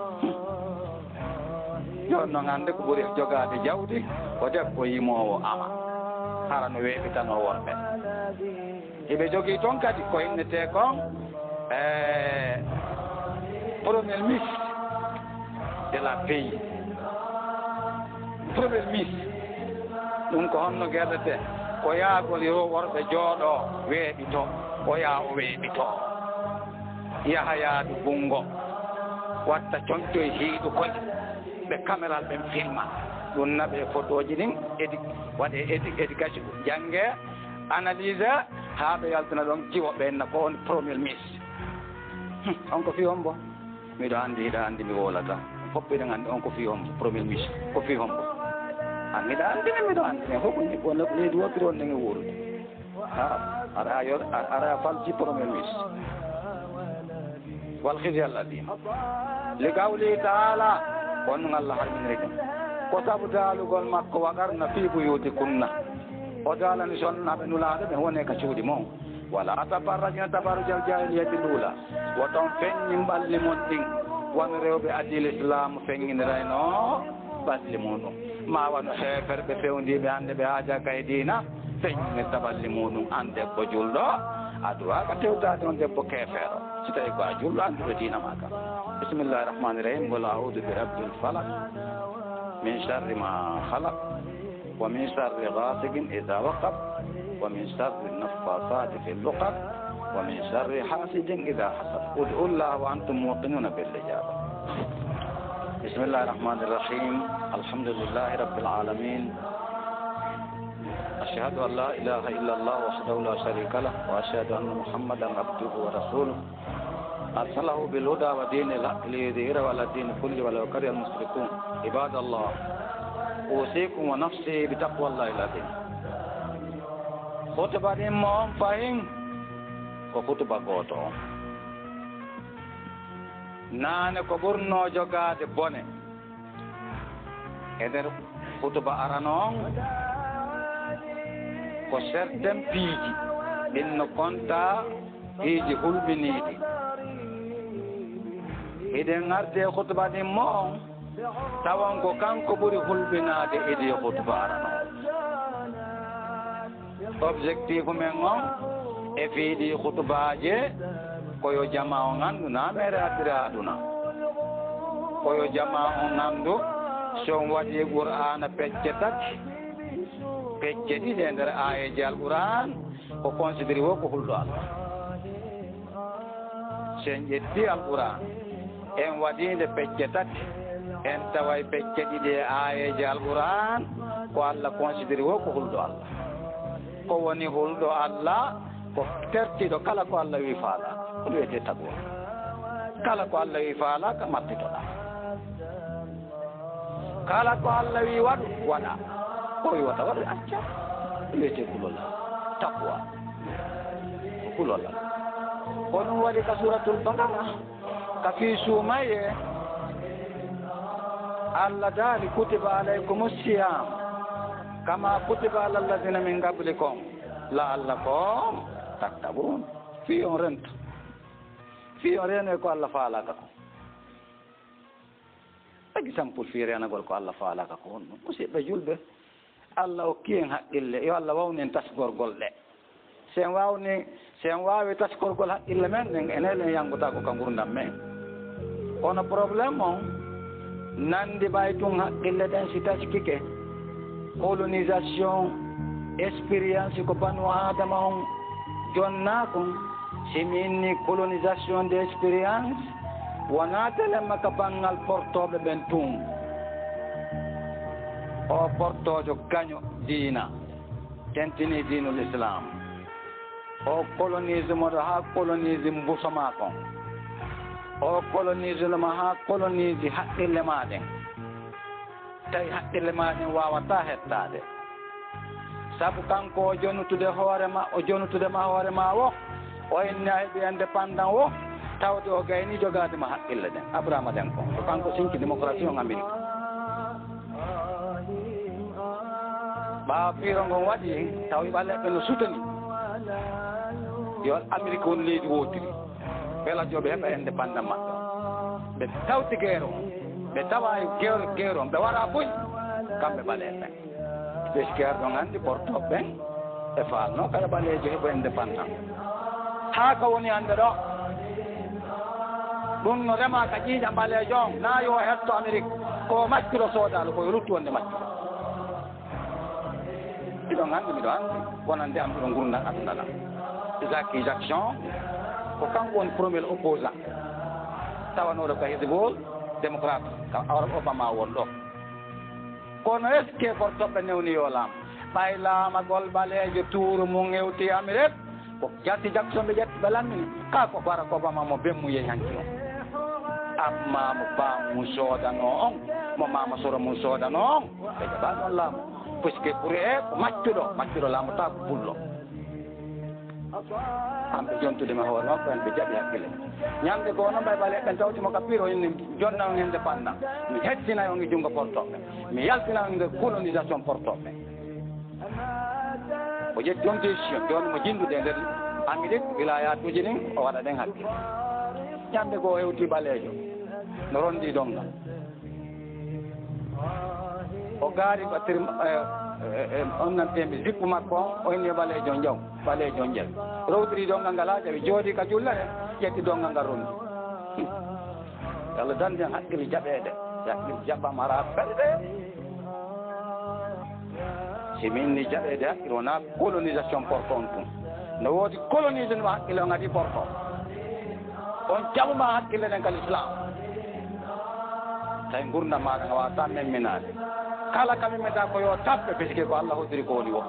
joni noon hannde ko ɓuri jogaade jawdi ko debbo yimowo ama hara no weeɓitano worɓe eɓe jogii toon kadi ko innetee kon e premier ministre de la pays premier ministre ɗum ko honno gerrete ko yaagol yo worɓe jooɗoo weeɓitoo o yaa o weeɓitoo yaha yaadu bunngo watta coñtoye hiiɗu koye ɓe caméral ɓen filma ɗum naɓe photoji ɗin edi waɗe edi éducation janngee analyse haa ɓe yaltina ɗon jiwo ɓenna ko on premier ministre on ko fi hombo miɗo anndi hiɗa anndi mi wolata fof ɓeɗen anndi on ko fi hombo premier ministre ko fi hombo an miɗa anndine miɗo anndine fof ko wona leydi woppiri on ɗen e wuurude ha aɗa yo aɗa falci premier ministre wal khizya al adim li qawli taala on ɗum allah harminiri ɗum ko sabu daalugol makko waɗarna fii buyuti kunna o daalani sonnaɓe nulaaɗo ɓe wone ka cuuɗi mon wala tabarrajina tabarrujal jahiliyati luula woton feññi ɓalli mon ɗin wano rewɓe adil islam feññinirayno ɓalli muɗum ma wano heefere ɓe fewndiɓe hannde ɓe haaja kay diina feññinirta ɓalli muɗum an debbo julɗo aduwa ka tewtade on debbo keefeero si tawi ko a julɗo annduɗo diina ma kam bisimillahi rahmani rahim qul a'udu bi rabbil falaq min sharri ma khalaq wa min sharri ghasiqin idha waqab wa min sharri naffasati fil 'uqad wa min sharri hasidin idha hasad ud'u Allah wa antum muqinuna bil ijaba bismillahir rahmanir rahim alhamdulillahi rabbil alamin أشهد أن لا إله إلا الله وحده لا شريك له وأشهد أن محمدا عبده ورسوله أرسله بالهدى ودين الحق ليظهره على الدين كله ولو كره المشركون عباد الله أوصيكم ونفسي بتقوى الله العظيم خطبة إمام فاهم وخطبة غوتو نانه ko ɓurno jogaade bone e nder خطبة aranon ko certain piiji ɗinno konta piiji hulɓiniiɗi eɗen arde khutba ɗin mo on tawan ko kanko ɓuri hulɓinaade idi khutba arano objectif men on e fiiɗi khutbaaje koyo jama o nganndu naamere addire aduna koyo jama o nganndu so on waɗi qur'ana pecce tati pecce ɗiɗi e nder ayeji al qur'an ko considéré wo ko hulɗo allah sen ƴetti al qur'an en waɗinde pecce tati en taway pecce ɗiɗi e ayeji al qur'an ko allah considéré wo ko hulɗo allah ko woni hulɗo allah ko tertiɗo kala ko allah wi faala ko wiyete tagwa kala ko allah wi faala ka mattitoɗa kala ko allah wi waɗu waɗa ko wiwata waɗu acca wiyete kulollah taqwa ko kulollah ko ɗum waɗi ka suratul baqara ka fi suumaye allah daali kutiba alaykum siyam kama kutiba ala alladina min qablikum la'allakum tattaqun fi on rento fi on reno ko allah faalaka ko tagi sampul fi renagol ko allah faalaka ko honno musidɓe julɓe allah hokki en haqqille yo allah wawni en tasgorgol ɗe sen wawni sen wawi tasgorgol haqqille men ɗen enen en yanguta ko ka gurdam men kono probléme on nandi ɓay tun haqqille ɗen si taskike colonisation expérience ko banu adama on jonna kon simi inni colonisation de expérience wona telemma ka banngal portoɓe ɓen tun o portojo gaño diina tentini diinul islam o colonisme oɗo ha colonisme mbusoma kon o colonisme ma ha colonise haqqille maɗen tawi haqqille maɗen wawata hettade sabu kanko o jonutude hoorema o jonutudema hoorema wo o inni a heeɓi indépendant wo tawde o gayni jogadema haqqille ɗen abrahama den kon ko kanko sinki démocratie on amérique ɓaawa piiro ngon waɗi taw ɓaleɓe no sutani yo amérique woni leydi wotiri bela joɓe heɓa indépendant maɓɓe ɓe tawti guerre on ɓe tawa guerre guerre on ɓe waɗa boyi kamɓe ɓaleɓe ɓeski arɗon anndi portoɓe ɓen e falno kala ɓaleejo heɓo indépendant haa ka woni hannde ɗo ɗum no rema ka ƴiiƴa ɓaleejo on naa yo hetto amérique ko macciro soodaalo koye ruttu wonde macciro ɗiɗon anndi miɗo anndi wonande am ɗiɗo gurdal aduna ɗam Jacques Jackson ko kanko woni premier opposant tawanoɗo ka hizbol démocrate kam Obama won ɗo kono est ce que portoɓe newni yo laam ɓay laamagol ɓaleejo tuuru mum ewti amérique ko Jacques Jackson ɓe ƴetti ɓe lammini ka ko Barack Obama mo bemmu yehi hanki o amma mo bam mum soodano on mo mama soro mum soodano on ɓe jaɓa ɗon laamu puisque pour e ko maccuɗo maccuɗo laamata ko pullo kamɓe jontudema hoore makko en ɓe jaɓi hakkille ñamde ko noon ɓay ɓale ɓen tawtimo ka pire o inni jonna on indépendant mi hettinayi on e junngo portoɓe mi yaltina on e nder colonisation portoɓe o ƴetti on décision joni mo jindude e nder amérique wilayatuji ɗin o waɗa ɗen hakkille ñamde ko o hewti ɓaleejo no rondi dongal o gaari ɓattiri on nantemi zippu makko on o inni ɓaleejo jaw ɓaleejo jel rowtiri dongal ngal ha jawi jooɗi ka julla he ƴetti dongal ngal rondi Allah dandi en haqqille jaɓeede haqqille jaɓama ara ɓerde si min ni jaɓeede haqqille wona colonisation porto on tun no woodi colonise nima haqqille on adi porto on jaɓuma haqqille ɗen kal islam tawi gurdam maɗa nga wawata memminade kala ka mimmeta ko yo tappe puisque ko Allah hoddiri ko woni wo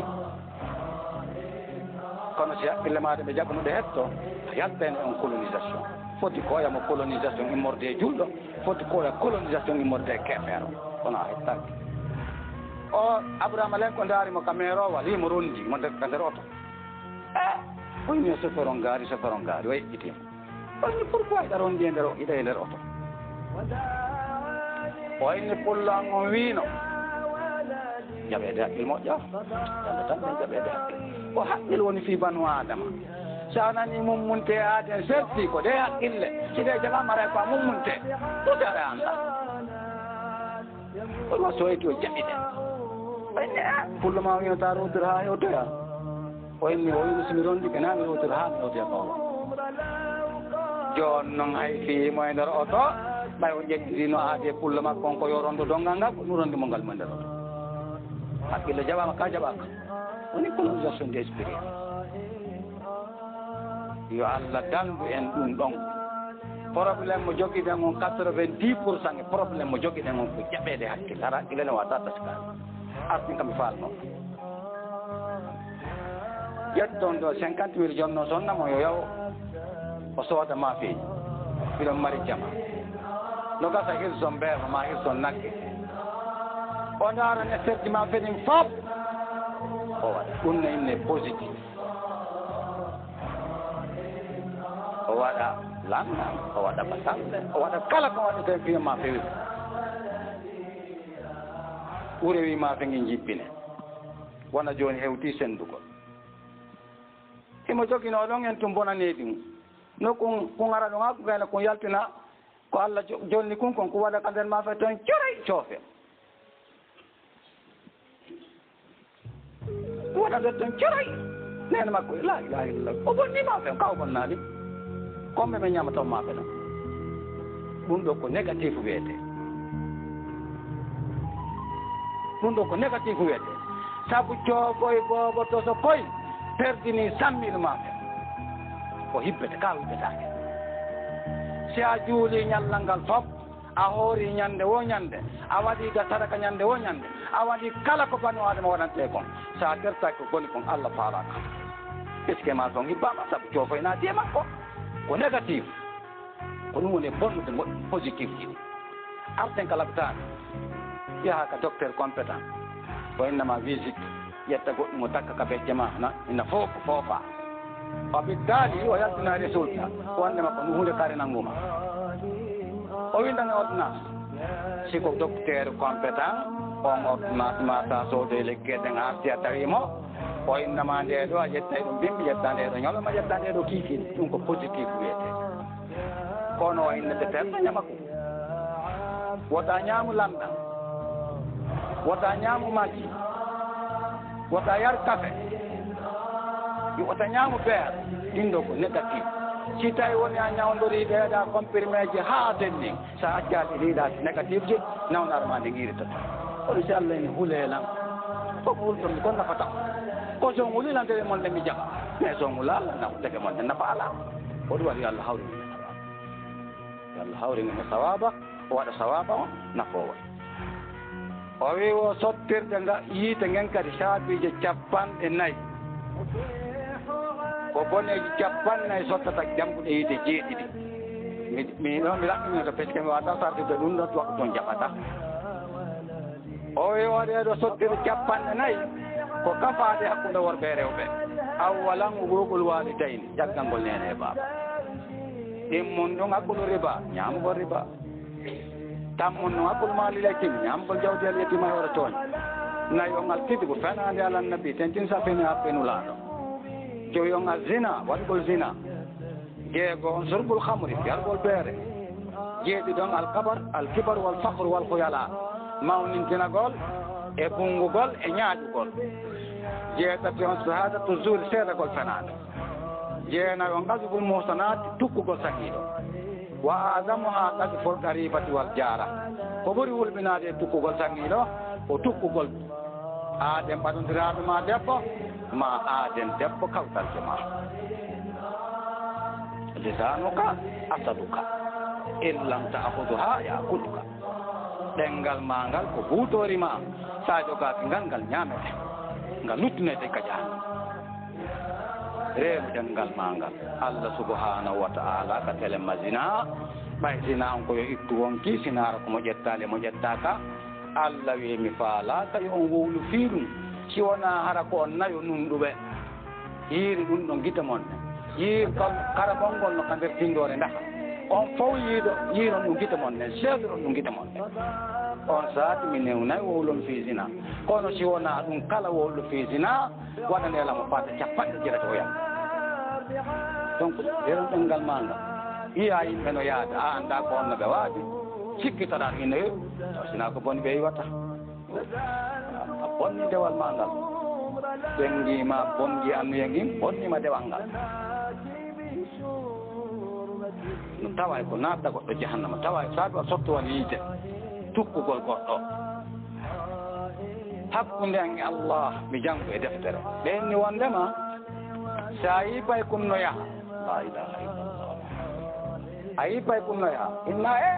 kono si haqqille maɗa ɓe jaɓanuɗe hetto yaltene on colonisation foti ko oyamo colonisation immorde e julɗo foti ko oya colonisation immorde e keɓeero kono a hettaki o abrahama len ko daarimo ka meerowal yimo rondi mo ka nder oto e oymi chauffeur on gaari chauffeur on gaari o yeƴƴitima oyni pourquoi iɗa rondi e nder iɗa e nder oto o inni pullan on wiino jaɓeede haqqille moƴƴa yalla tan ɓen jaɓeede haqqille ko haqqille woni fii banu adama sa nani mummunte aaden serti ko de haqqille siɗe jaɓamara ko a mummunte ɗude aɗa annda oɗo soyti o jaɓiɗen o inni e pullo ma wino ta rowtir ha hewtoya o inni o wino somi rondi ɓe na mi rowtir ha mi hewtoya kawa jooni noon hay fiimo e nder oto ɓay o ƴettitino aade pullo makko on ko yo rondo dongal ngal ko ɗum rondimo ngal mo nder oto haqqille jaɓama ka jaɓaka woni colonisation d' esprit yo Allah dandu en ɗum ɗon probléme mo jogiɗen on quatre-vingt-dix pour cent e probléme mo jogiɗen on ko jaɓeede haqqille hara haqqille ne wata taskade artin kam mi falno ƴetton ɗo cinquante mille jonno sonnamo yo yaw o sooda mafeeji mbiɗon mari jama no gasa hirson mbeefa ma hirson nagge o ndaara nesterdi ma feɗin fof o waɗa ɗum ne inne positif o waɗa lanna o waɗa basalle o waɗa kala ko waɗete fiya ma fewi ɓure wi ma fengi jippine wona joni hewti sendugol himo jogino ɗon en tum bonani ɗum no kun kun ara ɗon hakku gayna kun yaltina ko Allah jolni kun kon ko waɗa ka nder ma fe toon coray coofe waɗa nder toon coray nene makko la ilaha illallah o bonni ma fe ka o bonnaɗi comme ɓe ñamata ma fe ɗon ɗum ɗo ko négatif wiyete ɗum ɗo ko négatif wiyete sabu cookoye boobo to so koye perdini cent mille ma fe o hibbete ka hibbetake si a juuli ñallal ngal fof a hoori ñande wo ñande a waɗi ga sadaka ñande wo ñande a waɗi kala ko banu adama waɗante kon sa tertaki ko goni kon Allah faalaka puisque ma son hibbama saabu cofoyna diye makko ko négatif ko ɗum woni bonnude positif ji arten kala ko taani yaha ka docteur compétent ko innama visite yetta goɗɗum o takka ka becce ma na ina fof ko foofa o biddali o yaltina résultat wondema ko hunde kare nanguma o windane ordonnance siko docteur compétent on ordonnance ma sa soode lekkeɗen arti a tawimo o innama nde ɗo a ƴettay ɗum bimbi ƴetta nde ɗo ñoloma ƴetta nde ɗo kiikiɗe ɗum ko positif wiyete kono o innede terɗe makko wota ñaamu lamɗam wota ñaamu majji wota yar café wota ñaamu beer ɗin ɗo ko négatif si tawi woni a ñawdori ɓeeɗa comprimé ji haa denni sa accaɗi riiɗa négatif ji nawnarma nde guiritata oɗo si Allah ene huulelan fof hulɗormi kon nafata ko so hulilantede mon nde mi jaɓa mais so hula Allah naw tege mon nde nafa ala oɗo waɗi Allah hawrini Allah hawrini mo sawaba o waɗa sawaba o nafowo o wi o sottirde nga yiite ngen kadi saabiji capanɗe nayyi ko boneji capannayyi sottata jamguɗe yiite jeeɗiɗi mi mi ɗon mi laɓɓimito par ce que mi wata sartude ɗum ɗon waktu toon jaɓata o wi o ɗeɗo sottirde capanɗe nayyi ko kafaade hakkude worɓe e rewɓe awwalan uququl walidayni ƴaggal ngol nene e baaba ɗimmon ɗon hakkude riba ñamugol riba tammon noon hakkude maali lekkimi ñamugol jawdiyal yettima e hoore tooñ nayi on al kidibu fenade ala nabi tentin sa feni habbenulaaɗo joyi on al zina waɗgol zina jeego on sorbul hamri yargol beere jeeɗi ɗon alkabar alkibar wal fakre wal khuyala mawnintinagol e ɓungugol e ñaaƴugol jeetati on shahadatu zour seedagol fenade jeenayi on gasugol muhsanati tukkugol sahiiɗo wa adamuha gasfol qaribati wal jara ko ɓuri wulɓinade e tukkugol sahiiɗo o tukkugol aaden ɓaɗodiraɓe ma debbo ma aaden debbo kawtalke ma lisanuka asaduka illam ta'khuduha ya'kuluka ɗengal ma ngal ko buutori ma sa jogaki ngal ngal ñamete ngal luttunete ka jahannama reemu ɗengal ma ngal Allah subhanahu wa ta'ala ka telemma zina ɓay zina on koyo ittu wonki sinara komo ƴettale mo ƴettaka Allah wi mi faala tawi on wowlu fii ɗum si wona hara ko on nayo nunɗuɓe yiiri ɗum ɗon gita mon yiir kara ɓongol no ka nder tindore ndaka on fof yiiɗo yiiron ɗum gita mon ne seedoron ɗum gita mon ne on saati mi newnayi wowlon fii zina kono si wona ɗum kala wowlu fii zina waɗanelamo fata capanɗe jirata o yam donc yeron ɗengal ma ngal yiya yimɓe no yaada a anda ko onno ɓe waadi sikkitaɗa ino yo taw sina ko boni ɓe yiwata a bonni dewal ma ngal ɓengima bongi annuye ngin bonnima dewal ngal no tawa ko natɗa goɗɗo jahannama tawa saabi o sottuwal yiite tukkugol goɗɗo hakkunde an e Allah mi janngo e deftere ɓenni wondema sa yi pay kum no yaha la ilaha illallah a yi pay kum no yaha inna e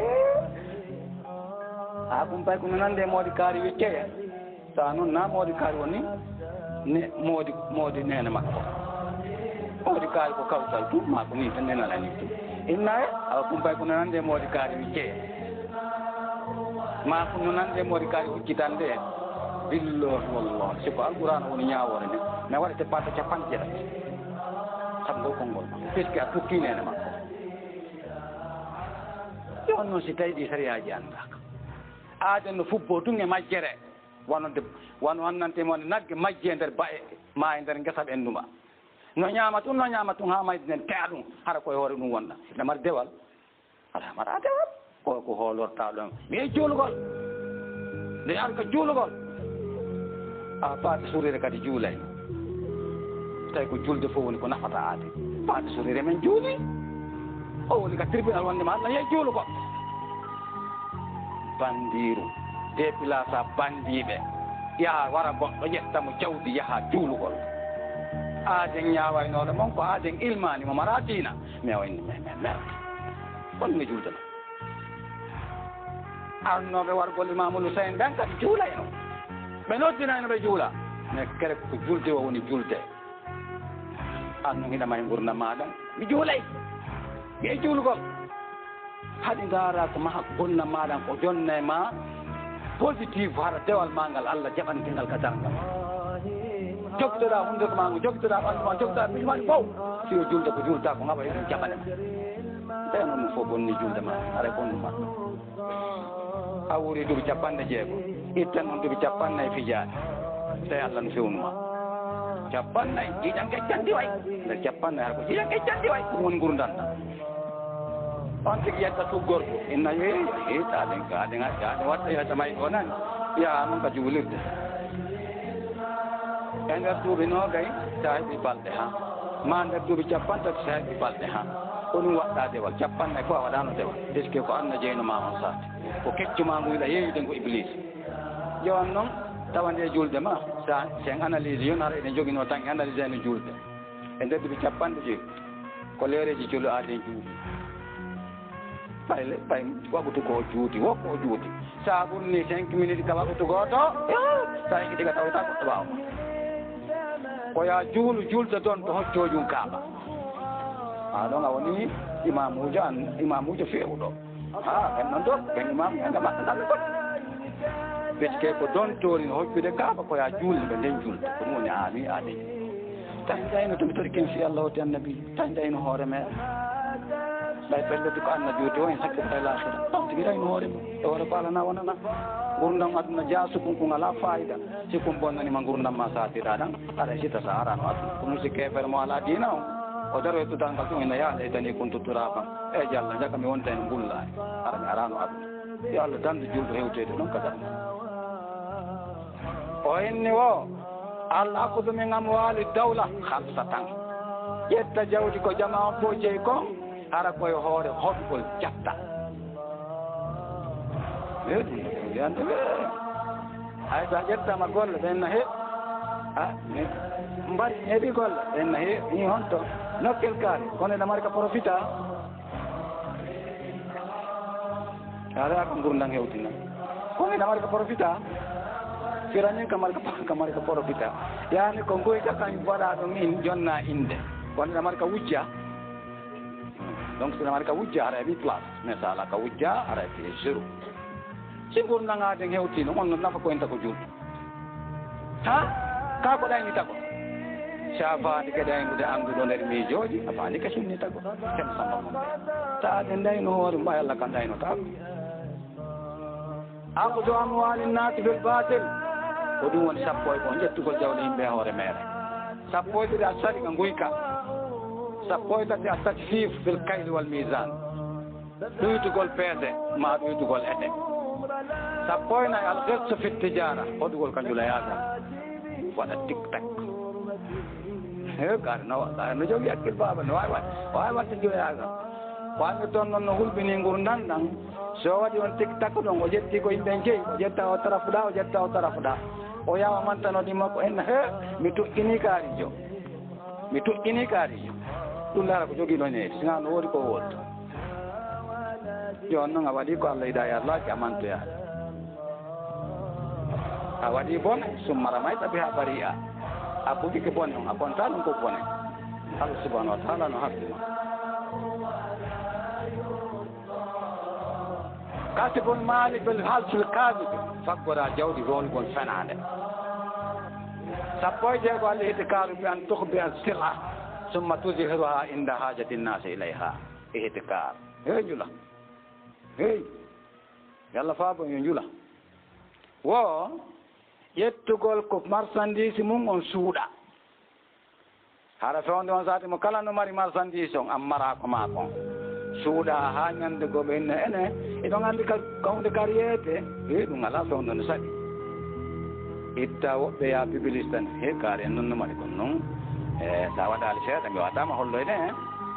a kum pay kum no nande moodi kaari wicceya sa noon na moodi kaari woni ne moodi moodi nene makko moodi kaari ko kawtal tum ma ko ni tan nenalani tum inna e a kum pay kum no nande moodi kaari wicceya ma kum no nande moodi kaari huccitande billahi wallahi siko alqur'an woni ñaawore nde mais waɗete pata capanɗe jeɗati sabu ngol konngol puisque a tukki nene makko yon noon si tawi ɗi sariyaji anndaka aaden no fubbo tun e majjere wonode won wonnantemone nagge majje e nder ba e ma e nder ngesa ɓennduma no ñaama tun no ñaama tun haa mayde nden te'a ɗum hara koye hoore ɗum wonda ɗamar dewal ala mbaɗa dewal ko ko hoolorta ɗon mi juulugol nde arka juulugol a faati surire kadi juulay tawi ko julde fof woni ko nafata aade faati surire men juuli o woni ka tribunal wondema Allah yehi juulugol bandiru déplacé bandiɓe yaha wara goɗɗo ƴettamo jawdi yaha juulugol aaden ñawaynoɗo mon ko aaden ilmani mo mara diina mais o inni mais mais merde wonmi juldema arnoɓe wargol Imamul Husain ɓen kadi juulayno ɓe noddinayno ɓe juula mais kere ko julde o woni julde an noon hiɗama e gurdam maɗa mi juulay ɓe juulgol haɗi ngaara ko maha gurdam maɗa ko jonna e ma positive hara dewal ma ngal Allah jaɓantingal ka dargal jogtoɗa hunde ko ma ngo jogtoɗa ɓandu ma jogtoɗa miji ma fof si o julde ko julta ko ngaɓa eɗen jaɓane ma ɓe noon fof bonni julde ma ara bonnu ma a wuri duuɓi capanɗe jeego ittan on duuɓi capannayyi fijaade tawi Allah no fewnuma capannayyi jiiƴan geccandi way nder capannayyi hara ko jiiƴan geccandi way ɗum woni gurdanta on tigi yetta tuggorɗo inna yo e taɗen kaɗen aɗen watta yetta may ɗo nani yaa noon ka juulirde e nder duuɓi noogay sa heɓi balɗe ha ma nder duuɓi capantati sa heɓi balɗe ha ko ɗum waɗɗa dewal capannayyi fof a waɗano dewal puisque ko anna jeynoma on saate ko keccuma nguyɗa yeeyude ngo Iblis jowan noon tawa nde julde ma sa sen analyse yon hara eɗen jogino tan analyse eno julde e nder duuɓi capanɗe joyi ko leereji jolo aden juuɗi ɓayle ɓay waɓutu ko juuti wokko o juuti sa ɓurni cinq minutes ka waɓutu goto sa yiɗiga tawata goɗɗo ɓawa ko ya juulu julde toon to hoccojum kaaɓa ha ɗon a woni imamujo an imamujo fewuɗo ha en noon ɗo ken imam ega maɓɓe ɗaɓe goɗɗo puisque ko don tori no hoccude kaaɓa ko ya juulde ɓe nden julde ko ɗum woni ani aade tan jayno tomi tori ken fi Allah oti annabi tan jayno hoore meɗen ɓay pelloti ko anna juuti o en sakkita e lahira ɗon tigi rayno hoore mum e hoore ko alana wonana gurdam aduna jaasukum ko ngala fayida sikkum bonnanima gurdam ma satira ɗan aɗa sita sa arano aduna ko musi kefere mo ala dina o o daro e tutal ngal ɗum ene yaade e dani kon tutturafan e jalla jaka mi wonta en gullani ara mi arano aduna yo Allah dande julɗo hewtede ɗon kada o henni o Allah akkudu min amwali dawla halsa tan ƴetta jawdi ko jama on fof jeeyi ko ara koye hoore hoɗgol jatta e ɗum yande ɓe hay sa ƴettama golle ɓenna he a mbari heeɓi golle ɓenna he ni honto nokkel kaari kono ene mari ka profita ara ko gurdam hewtina kono ene mari ka profita firanin ka mari ka mari ka profita yani ko goyta kañ waɗa ɗum in jonna inde kono ene mari ka wujja donc sina mari ka wujja ara heɓi place mais sa ala ka wujja ara heɓi zéro si gurdagaden hewtino on no nafa koyen tako juuɗo ha ka ko ɗayni tago sa faandi ke ɗaynude annduɗo nder miijoji a faandi ke sunni tago tem samba mum ta ɗen ɗayno hoore mbay Allah kan ɗaynotako akudu amwali nnasi bil batil ko ɗum woni sappo e ko ƴettugol jawɗe yimɓe e hoore mere sappo e ɗiɗi a sari ka guyka sappo e tati a tati fiif fil kayli wal misan ɗoytugol peese ma ɗoytugol ete sappo e nayi algerso fit tijara hoɗugol ka julayagal waɗa tik tak e gari no waɗa no jogui hakkil baba no wawi waɗ wawi watta julayagal wami toon noon no hulɓini gurdam ɗam so waɗi on tik tak ɗon o ƴetti ko yimɓe jeeyi o ƴetta o tarafuɗa o ƴetta o tarafuɗa o yawa mantanode makko en he mi tuƴƴini kaarijo mi tuƴƴini kaarijo ɗum lara ko jogui ɗon heedi sina no woodi ko woddo joni noon a waɗi ko Allah yiɗa yarlaki a mantoyade a waɗi bone summara may tabi ha bari a a ɓuɓike bone on a bonta ɗum ko bone Allah subahanahu wa taala no haɓɓima kasibul mali bil halsil kadibe faggora jawdi rolgol fenade sappo e jeego Allah hiti kaaru bi an tuhbi an sila summa tuzhiruha inda hajati nnasi ilayha e hiti kaar hey jula hey yalla faabo yo jula wo ƴettugol ko marchandise mum on suuɗa hara fewnde on saati mo kala no mari marchandise on an mara ko ma kon suuɗa ha ñande goɓe enne ene eɗon anndi kawde kariyete e ɗum ala fewndo no saɗi itta woɓɓe ya publicité tan he kaari en noon no mari kon noon e sa waɗali seeɗa mi watama holloyde he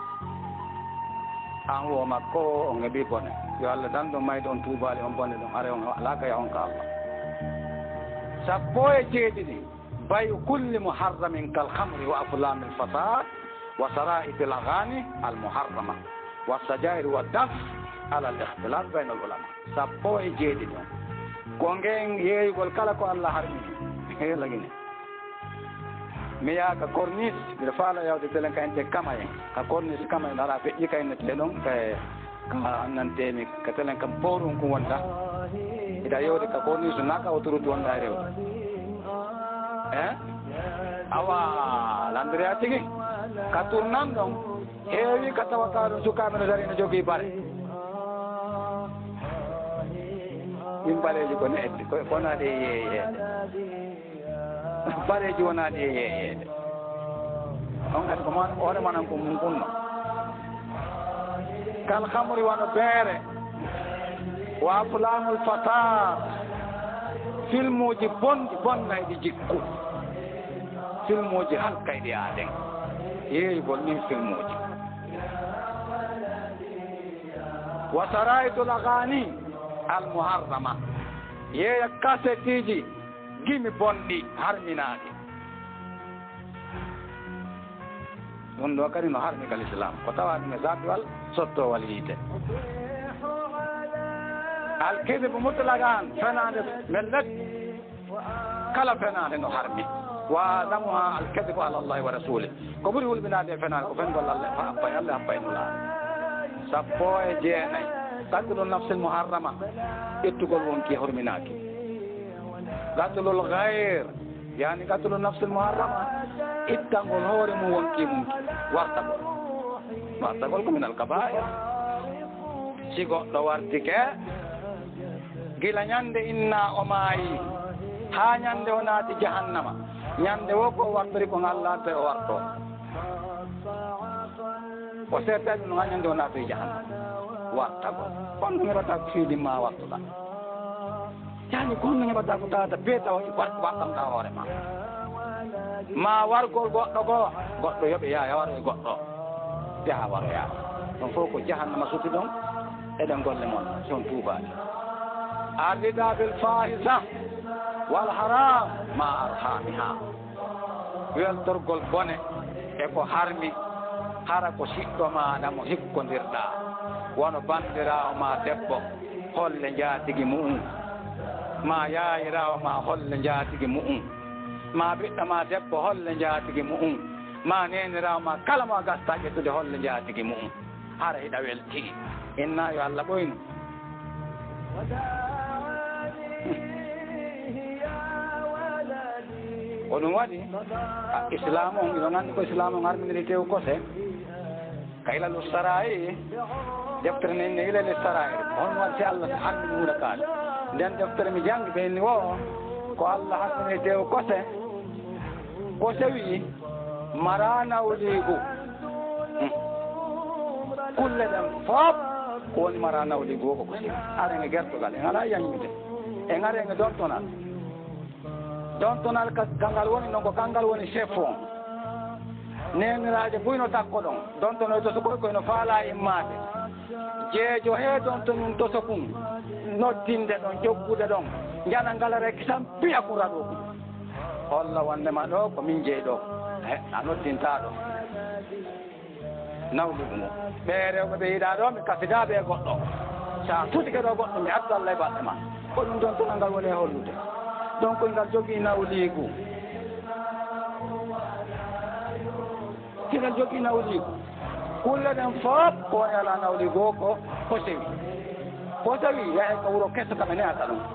an wo makko on heeɓi bone yo Allah dan ɗon mayde on tuubali on bone ɗon are on ala ka yahon ka Allah sappo e jeeɗiɗi bayu kulli muharramin kal hamri wa aflami l fasad wa sara'iti l agani al muharrama wa sajairi wa daf على الاختلاف بين العلماء سبو جيدي كونغين ييغول كلا كو الله حرمي هي لاغيني ميا كا كورنيس بفالا ياودي تلن كاين تي كاماي كا كورنيس كاماي دارا في كاين تلون كا كما نانتي مي كتلن كام بورون كو وندا ida yodi ka كورنيس ناكا وترود وندا ريو eh awa landria tigi katurnan dong hewi katawakaru suka menadari na jogi bare imbare ji ko ne ko kona de ye ye bare ji wona de ye ye on at ko man ore manan ko mun kunno kal khamri wa bere wa fulanul fatar filmuji bon bon nay di jikku filmuji halkay di aden yeyi bol min filmuji wa saraitul aghani al muharrama yeya kasetiji gimi bondi harminadi on do kadi no harmi kal islam ko tawani me zadwal sotto wal yite al kidib mutlaqan fanade mellat kala fanade no harmi wa damwa al kadhib ala allah wa rasulih ko buri wol binade fanade ko fen wala allah fa apa allah apa inna sappo e jeenay qatlu nafsil muharrama ittugol wonki horminaki qatlul ghayr yani qatlu nafsil muharrama ittangol hore mu wonki mum wartagol wartagol ko min al kaba'ir sigo do wartike gila nyande inna o maayi ha nyande o naati jahannama nyande wo ko wartori ko Allah te o warto o seetan no nyande o naati jahannama wartago kon ngi bata fiidi ma warto da yani kon ngi bata ko tata beta o wat watam da hore ma ma wargol goddo go goddo yobe ya ya waro goddo ya waro ya don foko jahannama suti don eden golle mon son tuba الرداء بالفاحشة والحرام مع أرحامها ويلترق البنى eko harmi hara ko sikko ma damo hikkondirɗa wono bandirawo ma debbo holle jaatigi mu'um ma yaayirawo ma holle jaatigi mu'um ma ɓiɗɗo ma debbo holle jaatigi mu'um ma nenirawo ma kala mo gasta ƴettude holle jaatigi mu'um hara hiɗa welti inna yo Allah ɓoyno oɗum waɗi islam on iɗo nganndi ko islam on arminiri tew kose kayla lu sarayi deftere ne ne ilele sarayi on waɗi si Allah harmini wuura kaali nden deftere mi janngi ɓenni wo ko Allah harmini tew kose ko sewi mara nawligu kulle ɗen fof ko woni mara nawligu o ko ko sewi arenge gertogal en ala yañmide en arenge dontonal dontonal kangal woni noon ko kangal woni chef on neniraje buyno takko ɗon dontono to so ɓoy koyno faala immade jeejo he donto num to sokum noddinde ɗon joggude ɗon jana ngala rek tan piya kura ɗo holla wondema ɗo ko min jeeyi ɗo e a noddinta ɗo nawlugu mum ɓe rewɓe ɓe yiɗa ɗo mi kafidaɓe e goɗɗo sa tutike ɗo goɗɗo mi addu Allah e balɗe ma ko ɗum dontonal ngal woni e hollude donc ngal jogii nawliigu kingal jogii nawliigu kulle ɗen fof ko woni ala nawliigu o ko ko sewi ko sewi yahe ko wuro kesso kam e nehata ɗum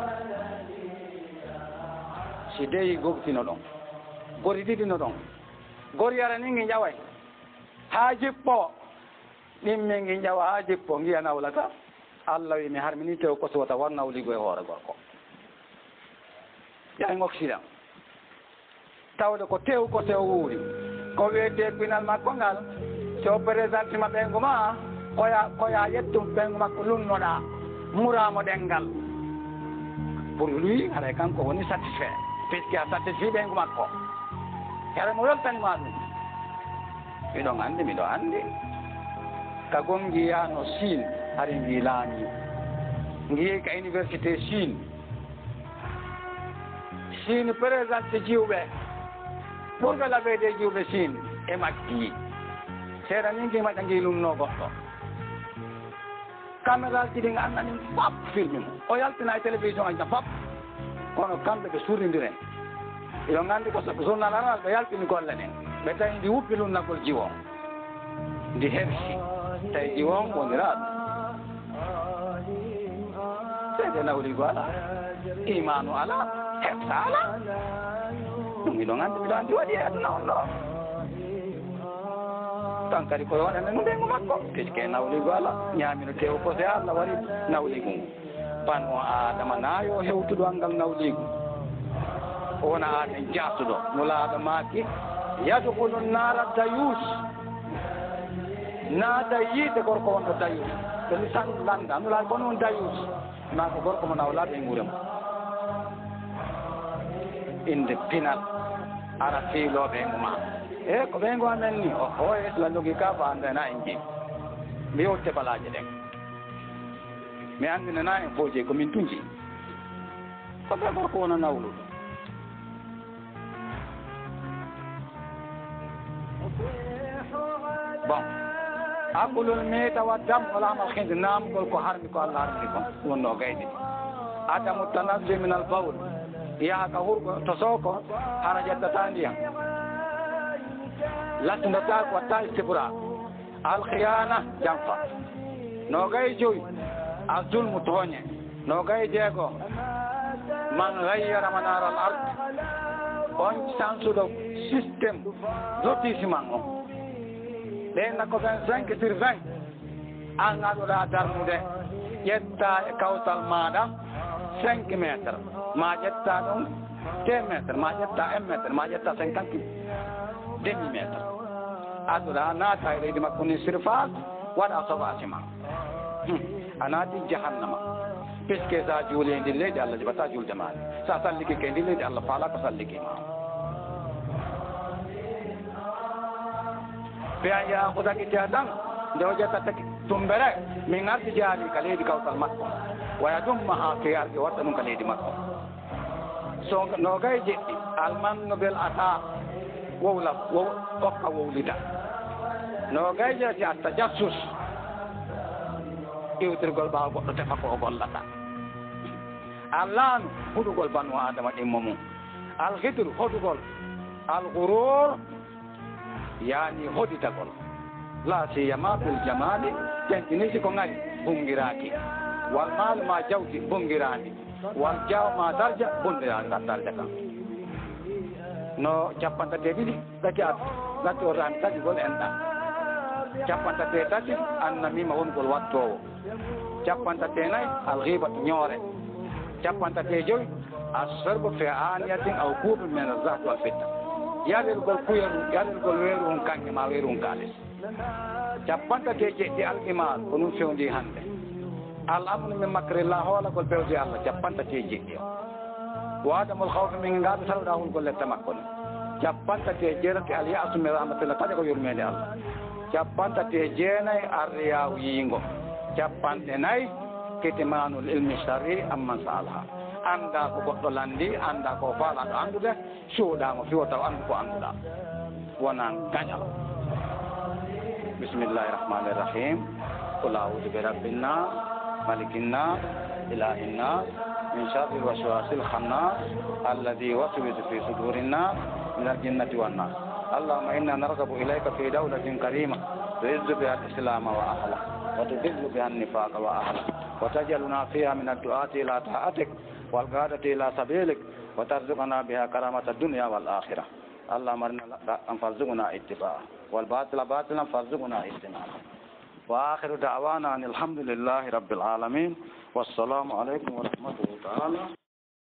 si deyi gogtino ɗon gori ɗiɗino ɗon gori ara ni ngi jaway haa jippo ɗimmi ngi jawa haa jippo ngiya nawlata Allah wi mi harmini tew ko sowata won nawliigu e hoore gorko yahen occident tawde ko tew ko tew wuuri ko wiyete pinal makko ngal so présenté ma ɓengu ma koya koya yettum ɓengu makko lunnoɗa muramo ɗengal pour lui haɗa kanko woni satisfait puisque a satisfait ɓengu makko here mo weltanima ɗum miɗon anndi miɗo anndi ka gongi yano Chine hari ngi laami ngi ka université Chine Chine présenté jiwɓe ɓurɓe laɓede jiwɓe Chine e makki seeɗa ni ngi maƴa ngi lumno goɗɗo caméra ji ɗi annani fop filme mo o yaltina e télévision aji tan fop kono kamɓe ɓe suurdiren yo nganndi ko journal aral ɓe yaltini golle ɗen ɓe tawi ndi wuppi lunnagol jiwo ndi hersi tawi jiwo on woniraaɗo seede nawligo ala imanu ala hefta ala ɗum miɗo anndi miɗo anndi waɗi e aduna on ɗo tan kadi koye wonene no ndengu makko puisque nawligo ala ñaamino tewo kose Allah wari nawligo ngu banu adama naayo hewtuɗo angal nawligo o wona aden jaatuɗo nulaaɗo maaki yadkhulu nara dayus naada yiide gorko wonɗo dayus ɓeni tan landa nulaaɗo kono on dayus ma ko gorko mo nawlaaɓe e nguure mo inde pinal ara fiilooɓe ngu ma e ko ɓe ngo amen ni o o isla logi ka fa andana en jii mi yewte balaaje ɗen mi anndinana en fof je ko min tunji ko ɓe gorko wona nawluɗo bon aqulul meeta wa dam walamal hindi namgol ko harmi ko Allah harmini kon wonno gaydi adamu tanazzi min al bawl yahaka hurgo to soko hara jettata ndiyam lasndata ko watta istibra al khiyana jamfa no gay joyi al zulmu tooñe no gay jeego man ghayyara manar al ard on sansuɗo systéme lotissement o ɗenna ko vingt-cinq sur vingt an aɗoɗa darnude ƴetta e kawtal maɗa cinq métre ma ƴetta ɗum deux métre ma ƴetta un métre ma ƴetta cinquante demi métre aɗoɗa naata e leydi makko ni surface waɗa sobasi ma a naati jahannama puisque sa juuli e ndi leydi Allah jibata julde maɗa sa salliki ke ndi leydi Allah faala ko sallikima ɓe an yahuda kitea tan nde o ƴettata tumbere min arti jaali ka leydi kawtal makko waya ɗum maha ke arɓe watta ɗum ka leydi makko so no gay jeɗɗi almanno bel ata wowla wow hokka wowlida no gay jeeti atta jassus iwtirgol ɓaawa goɗɗo tefa ko o gollata allaanu huɗugol banu adama ɗimmo mum alhidru hoɗugol algurur yani hoditagol la siyama bil jamali tentinisi ko ngari bungiraki wal mal ma jawti bungirani wal jaw ma darja bundirani darja kan no cappantate ɗiɗi gati at gati o rani tati gol enɗa cappantate tati annamima wongol wattowo cappantate nayyi alghibatu ñoore cappantate joyi assorbo fe aniyatin aw kuuɓe men zat wal fitta yaɗirgol kuyeru yaɗirgol weeru on kanke ma weeru on kalis cappantate jeɗɗi alqimal ko ɗum fewndi hannde al amnu min makrillah hoolagol pewde Allah cappantate jeɗɗi o wadamol hawfe min ngaaɓe tawɗa hulgol letta makko ni cappantate jeerati al yasu min rahmatillah taƴa ko yurmede Allah cappantate jeenayi arriyaw yiingo cappanɗe nayyi kitimanul ilmi sharri amman salaha anda ko goɗɗo landi anda ko faalaɗo andude suuɗamo fiwo taw andu ko anduɗa wona gañal bismillahi rahmani rahim qul a'udhu bi rabbin nas malikin nas ilahin nas min sharri waswasil khannas alladhi yuwaswisu fi sudurin nas min al-jinnati wan nas allahumma inna narghabu ilayka fi dawlatin karima tu'izzu biha al-islam wa ahla wa tudhillu biha an-nifaq wa ahla wa taj'aluna fiha min ad-du'ati ila ta'atik wal ghadati ila sabilik wa tarzuqna biha karamata ad-dunya wal akhirah اللهم ارنا الحق فارزقنا اتباعه والباطل باطلا فارزقنا اجتنابه واخر دعوانا ان الحمد لله رب العالمين والسلام عليكم ورحمه الله تعالى